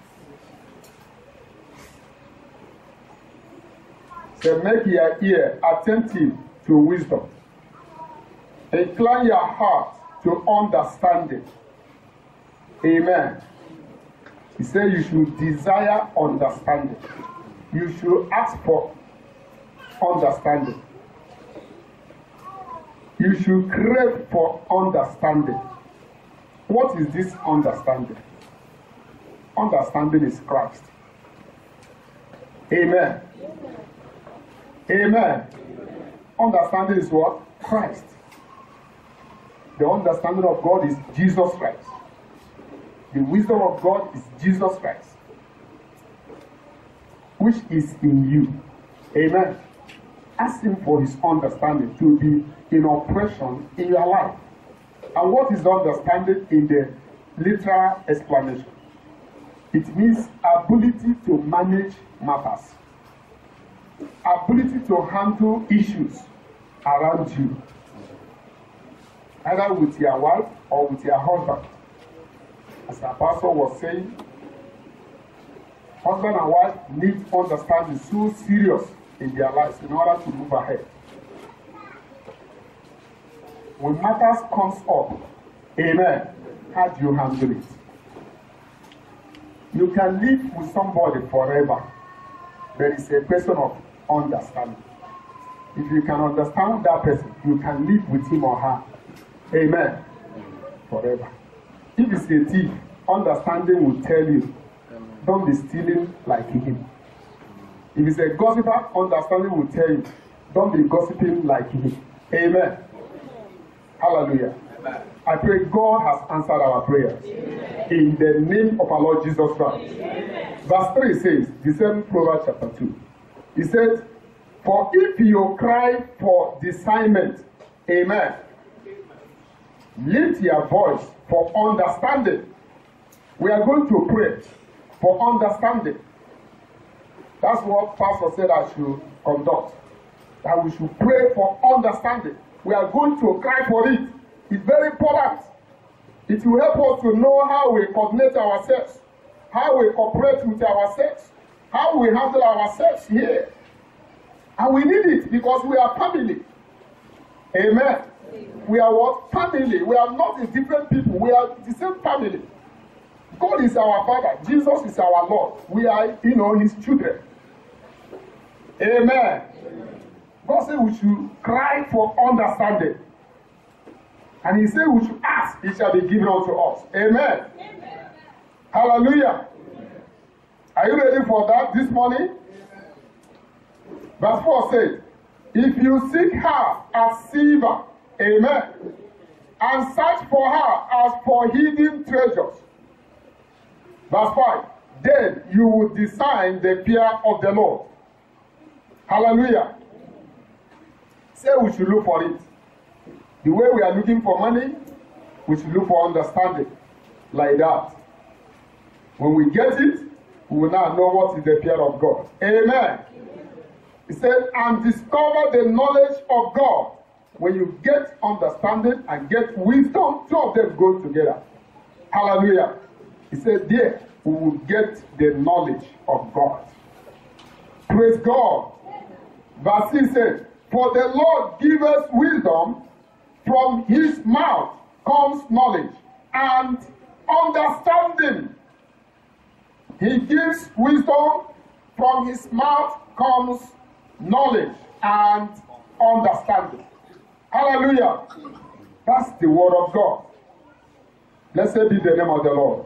So make your ear attentive to wisdom. Incline your heart to understanding. Amen. He said you should desire understanding. You should ask for understanding. You should crave for understanding. What is this understanding? Understanding is Christ. Amen. Amen. Understanding is what? Christ. The understanding of God is Jesus Christ. The wisdom of God is Jesus Christ, which is in you. Amen. Ask him for his understanding to be in operation in your life. And what is understanding in the literal explanation? It means ability to manage matters, ability to handle issues around you, either with your wife or with your husband. As the pastor was saying, husband and wife need understanding so serious in their lives in order to move ahead. When matters comes up, amen, how do you handle it? You can live with somebody forever. There is a question of understanding. If you can understand that person, you can live with him or her. Amen. Forever. If it's a thief, understanding will tell you, don't be stealing like him. If it's a gossiper, understanding will tell you, don't be gossiping like him. Amen. Hallelujah. Amen. I pray God has answered our prayers. Amen. In the name of our Lord Jesus Christ. Amen. Verse 3 says, the same Proverbs chapter 2. He says, for if you cry for discernment, amen, lift your voice for understanding. We are going to pray for understanding. That's what Pastor said I should conduct. That we should pray for understanding. We are going to cry for it. It's very important. It will help us to know how we coordinate ourselves, how we cooperate with ourselves, how we handle ourselves here. And we need it because we are family. Amen. We are what? Family. We are not the different people. We are the same family. God is our Father. Jesus is our Lord. We are, His children. Amen. God said we should cry for understanding. And He said we should ask, it shall be given unto us. Amen. Amen. Hallelujah. Are you ready for that this morning? Verse 4 says, if you seek her as silver, amen, and search for her as for hidden treasures. Verse 5, then you will discern the fear of the Lord. Hallelujah. Say we should look for it. The way we are looking for money, we should look for understanding. Like that. When we get it, we will now know what is the fear of God. Amen. He said, and discover the knowledge of God. When you get understanding and get wisdom, two of them go together. Hallelujah. He said, there we will get the knowledge of God. Praise God. Verse 6 says, for the Lord giveth wisdom, from his mouth comes knowledge and understanding. He gives wisdom, from his mouth comes knowledge and understanding. Hallelujah. That's the word of God. Blessed be the name of the Lord.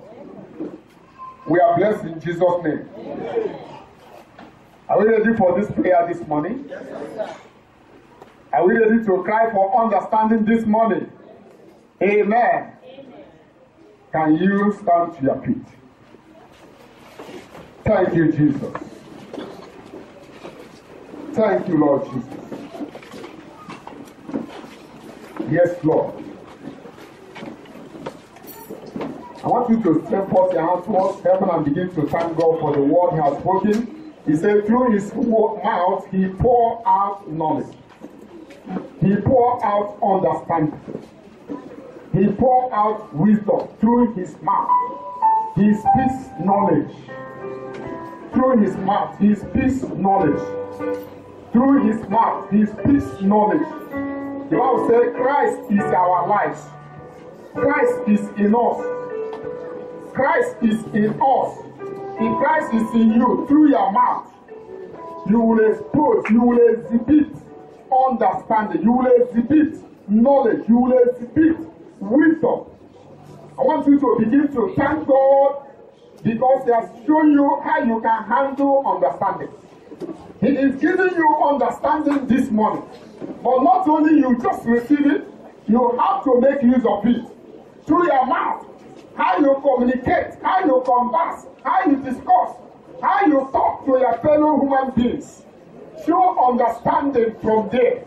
We are blessed in Jesus' name. Are we ready for this prayer this morning? Yes, sir. Are we ready to cry for understanding this morning? Amen. Amen. Can you stand to your feet? Thank you, Jesus. Thank you, Lord Jesus. Yes, Lord. I want you to stretch forth your hands towards heaven and begin to thank God for the word He has spoken. He said, through His mouth, He poured out knowledge. He poured out understanding. He poured out wisdom through His mouth. He speaks knowledge. Through His mouth, He speaks knowledge. Through His mouth, He speaks knowledge. The Bible says Christ is our life. Christ is in us. Christ is in us. If Christ is in you, through your mouth, you will expose, you will exhibit understanding, you will exhibit knowledge, you will exhibit wisdom. I want you to begin to thank God because He has shown you how you can handle understanding. He is giving you understanding this morning. But not only you just receive it, you have to make use of it. Through your mouth, how you communicate, how you converse, how you discuss, how you talk to your fellow human beings. Show understanding from there.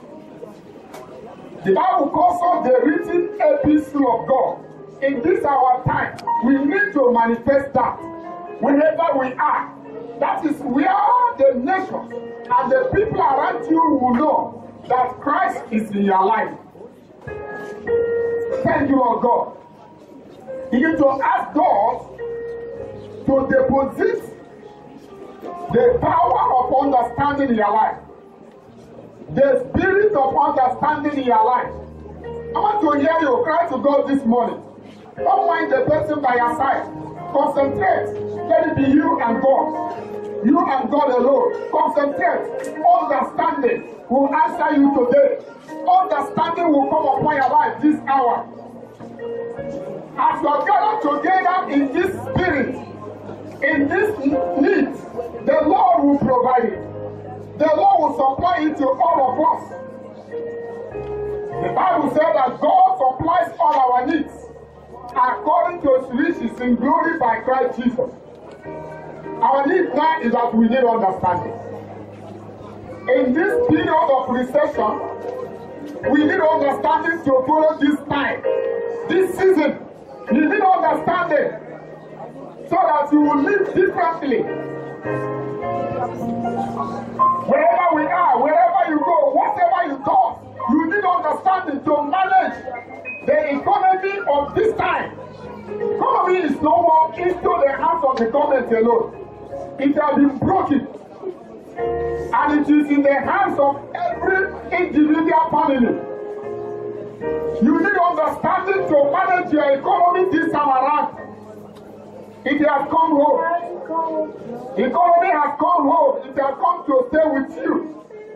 The Bible calls us the written epistle of God. In this our time, we need to manifest that wherever we are. That is where the nations and the people around you will know that Christ is in your life. Thank you, Lord God. Begin to ask God to deposit the power of understanding in your life. The spirit of understanding in your life. I want to hear you cry to God this morning. Don't mind the person by your side. Concentrate. Let it be you and God. You and God alone. Concentrate. Understanding will answer you today. Understanding will come upon your life this hour. As you are gathered together in this spirit, in this need, the Lord will provide it. The Lord will supply it to all of us. The Bible said that God supplies all our needs according to his riches in glory by Christ Jesus. Our need now is that we need understanding. In this period of recession, we need understanding to follow this time, this season. You need understanding so that you will live differently. Wherever we are, wherever you go, whatever you do, you need understanding to manage the economy of this time. Economy is no more into the hands of the government alone. It has been broken. And it is in the hands of every individual family. You need understanding to manage your economy this time around. It has come home. Economy has come home. It has come to stay with you.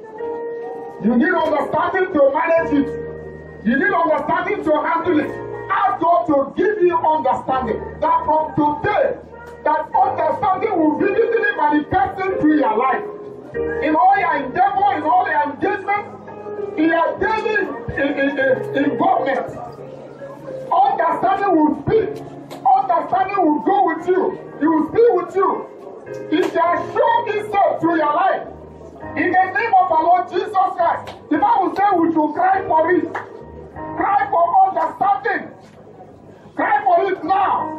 You need understanding to manage it. You need understanding to handle it. Ask God to give you understanding. That from today, that understanding will be vividly manifesting through your life. In all your endeavor, in all your engagement, in your daily involvement. Understanding will speak. Understanding will go with you. It will speak with you. It shall show itself through your life. In the name of our Lord Jesus Christ, the Bible says we should cry for it. Cry for understanding. Cry for it now.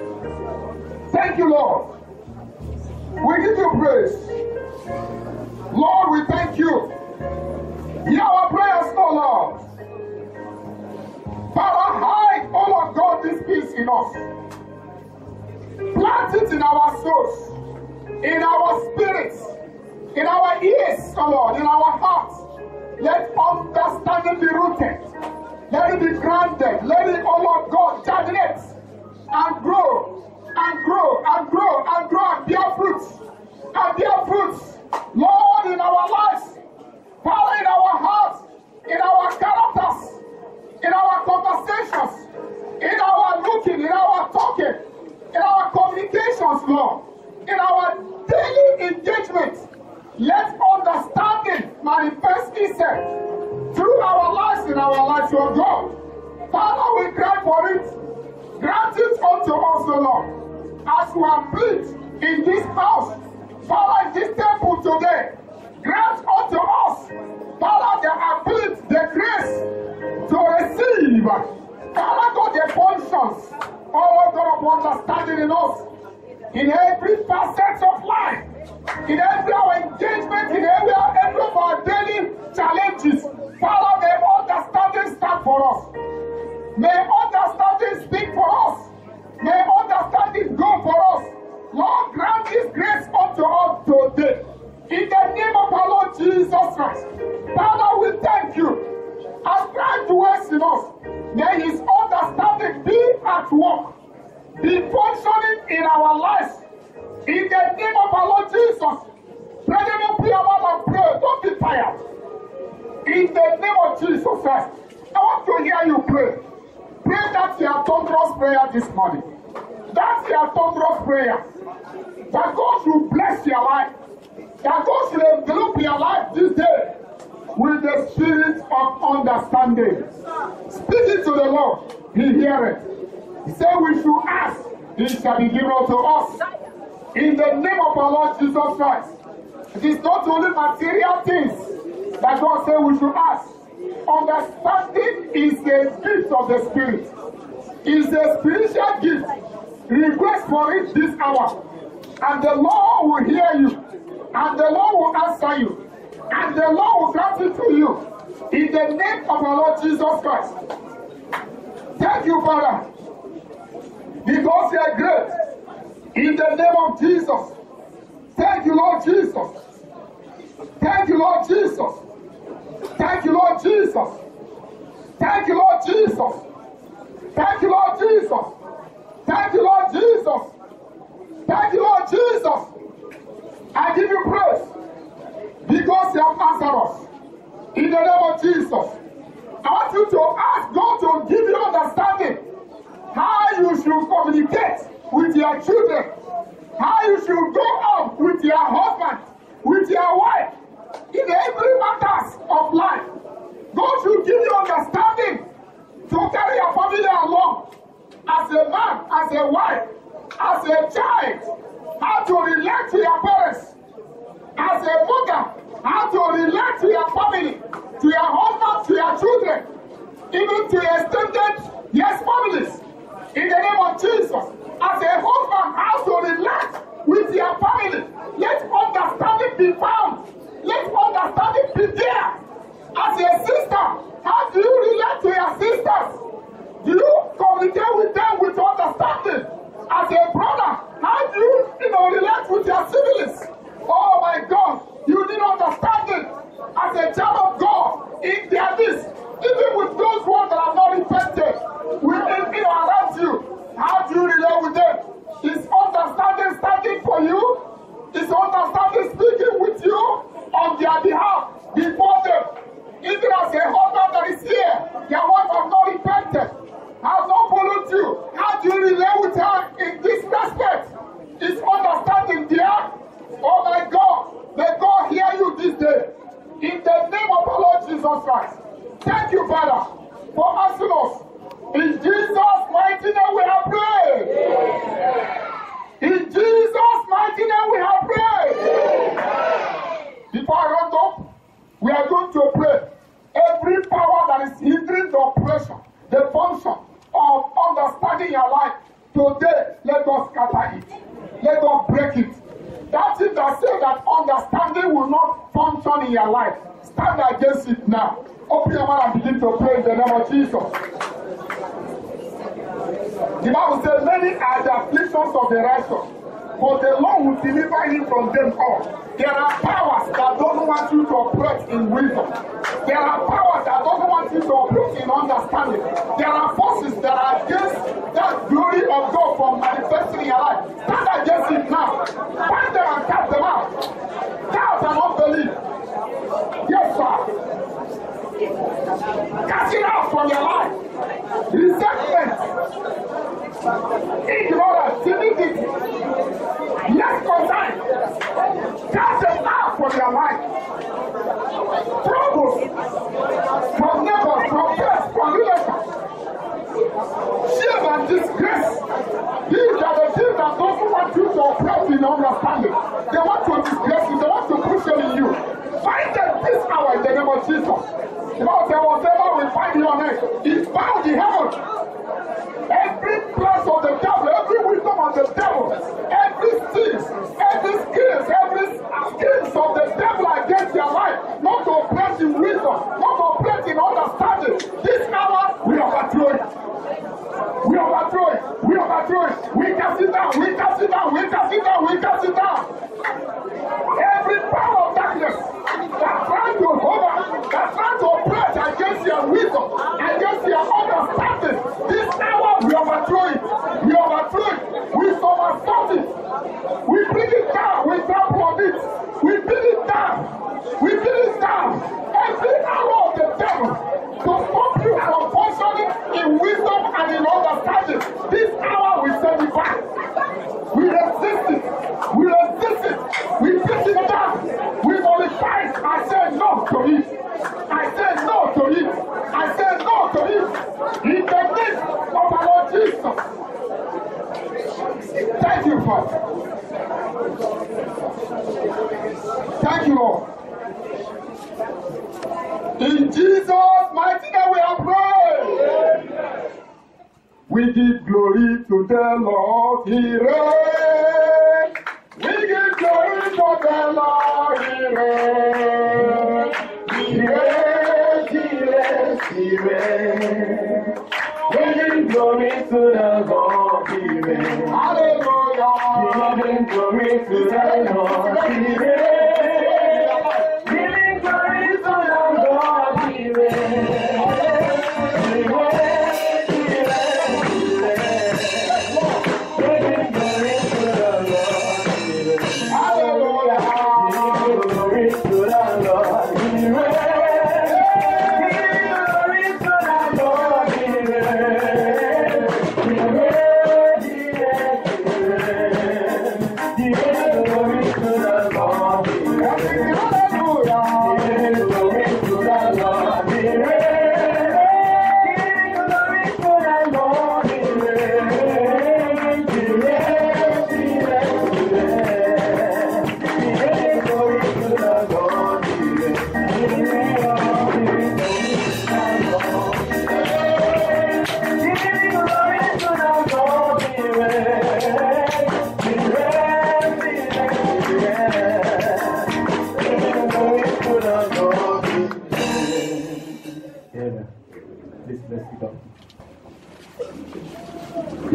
Thank you, Lord. We give you praise. Lord, we thank you. Hear our prayers, oh Lord. Father, hide, oh Lord God, this peace in us. Plant it in our souls, in our spirits, in our ears, oh Lord, in our hearts. Let understanding be rooted. Let it be grounded. Let it, oh Lord God, germinate and grow and grow and grow and grow and bear fruits. And bear fruits, Lord, in our lives. Father, in our hearts, in our characters, in our conversations, in our looking, in our talking, in our communications, Lord, in our daily engagement, let understanding manifest itself through our lives, in our lives, oh God. Father, we cry for it. Grant it unto us, O Lord, as we are built in this house. Father, in this temple today, grant unto us, Father, the ability, the grace to receive, Father God, the functions, all God of understanding in us, in every facet of life, in every our engagement, in every of our daily challenges. Father, may understanding stand for us. May understanding speak for us. May understanding go for us. Lord, grant this grace unto us today. In the name of our Lord Jesus Christ. Father, we thank you. As Christ dwells in us, may his understanding be at work, be functioning in our lives. In the name of our Lord Jesus. Brethren, don't be about and pray. Don't be tired. In the name of Jesus Christ. I want to hear you pray. Pray that your thunderous prayer this morning. That's your thunderous prayer. That God should bless your life. That God should envelop your life this day with the spirit of understanding. Speaking to the Lord, he heareth. He said we should ask, it shall be given unto us. In the name of our Lord Jesus Christ. It is not only material things that God said we should ask. Understanding is a gift of the Spirit. It's a spiritual gift. Request for it this hour. And the Lord will hear you. And the Lord will answer you. And the Lord will grant it to you. In the name of our Lord Jesus Christ. Thank you, Father. Because you are great. In the name of Jesus. Thank you, Lord Jesus. Thank you, Lord Jesus. Thank you, Lord Jesus. Thank you, Lord Jesus. Thank you, Lord Jesus. Thank you, Lord Jesus. Thank you, Lord Jesus. I give you praise because you have answered us. In the name of Jesus. I want you to ask God to give you understanding how you should communicate with your children, how you should go out with your husband, with your wife, in every matters of life. God should give you understanding to carry your family along as a man, as a wife, as a child, how to relate to your parents, as a mother, how to relate to your family, to your husband, to your children, even to your extended families. In the name of Jesus, as a husband, how to relate with your family. Let understanding be found. Let understanding be there. As a sister, how do you relate to your sisters? Do you communicate with them with understanding? As a brother, how do you relate with your siblings? Oh my God, you need understanding. As a child of God, in their midst, even with those ones that are not repented, within around you, how do you relate with them? Is understanding standing for you? Is understanding speaking with you on their behalf before them? Even as a husband that is here, your wife has not repented, has not followed you. How do you relate with her in this respect? Is understanding there? Oh my God, may God hear you this day. In the name of our Lord Jesus Christ. Thank you, Father, for answering us. In Jesus' mighty name we have prayed. In Jesus' mighty name we have prayed. Before I round up, we are going to pray. Every power that is hindering the operation, the function of understanding your life, today, let us scatter it. Let us break it. That is that says that understanding will not function in your life. Stand against it now. Open your mouth and begin to pray in the name of Jesus. The Bible says, many are the afflictions of the righteous, but the Lord will deliver him from them all. There are powers that don't want you to operate in wisdom. There are powers that don't want you to operate in understanding. There are forces that are against that glory of God from manifesting in your life. Stand against it now. Find them and cast them out. Doubt and unbelief. Yes, sir. Cast it out from your life. Resentment. Ignorance. Timidity. Less concern. Cast them out from your life. Troubles. From neighbors, from friends, from relatives. Shame and disgrace. These are the things that don't want you to operate in understanding. They want to disgrace you. They want to push them in you. Find them this hour in the name of Jesus. Because there was whatever we find here on earth is bound in heaven. Every place of the devil, every wisdom of the devil, every schemes, every schemes of the devil against your life, not to operate in wisdom, not to operate in understanding. This hour, we overthrow it. We overthrow it. We overthrow it. We cast it down. We cast it down. We cast it down. We cast it down. Every power of darkness that's trying to hover, that's trying to operate against your wisdom, against your understanding, this hour we overthrow it. We overthrow it. We somersault it. We bring it down. We trample on it. We bring it down. We bring it down. Every hour of the devil to stop you from functioning in wisdom and in understanding. This hour we send it back. We resist it. We resist it. We push it down. We nullify it. I say no to it. I say no to it. I say no to it. In the name of our Lord Jesus. Thank you, Father. Thank you, Lord. In Jesus' mighty name we are praying. We give glory to the Lord, He reigns. We give glory to the Lord, He reigns. He reigns, He reigns, He reigns. We give glory to the Lord, He reigns. Hallelujah. We give glory to the Lord, He reigns.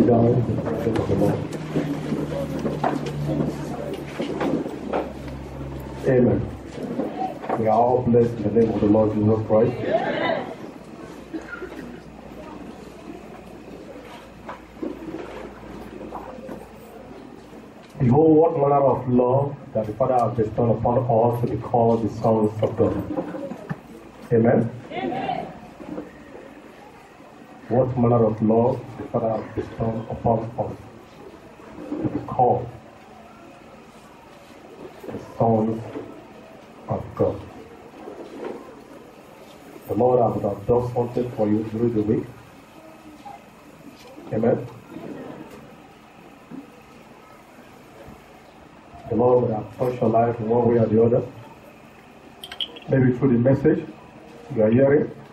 sit down in the presence of the Lord. Amen. We are all blessed in the name of the Lord Jesus Christ. Behold, what manner of love that the Father has bestowed upon us to be called the sons of God. Amen. Amen. What manner of love the Father has bestowed upon us to be called the sons of God. The Lord has done something for you during the week. Amen. The Lord will have touched your life in one way or the other. Maybe through the message you are hearing.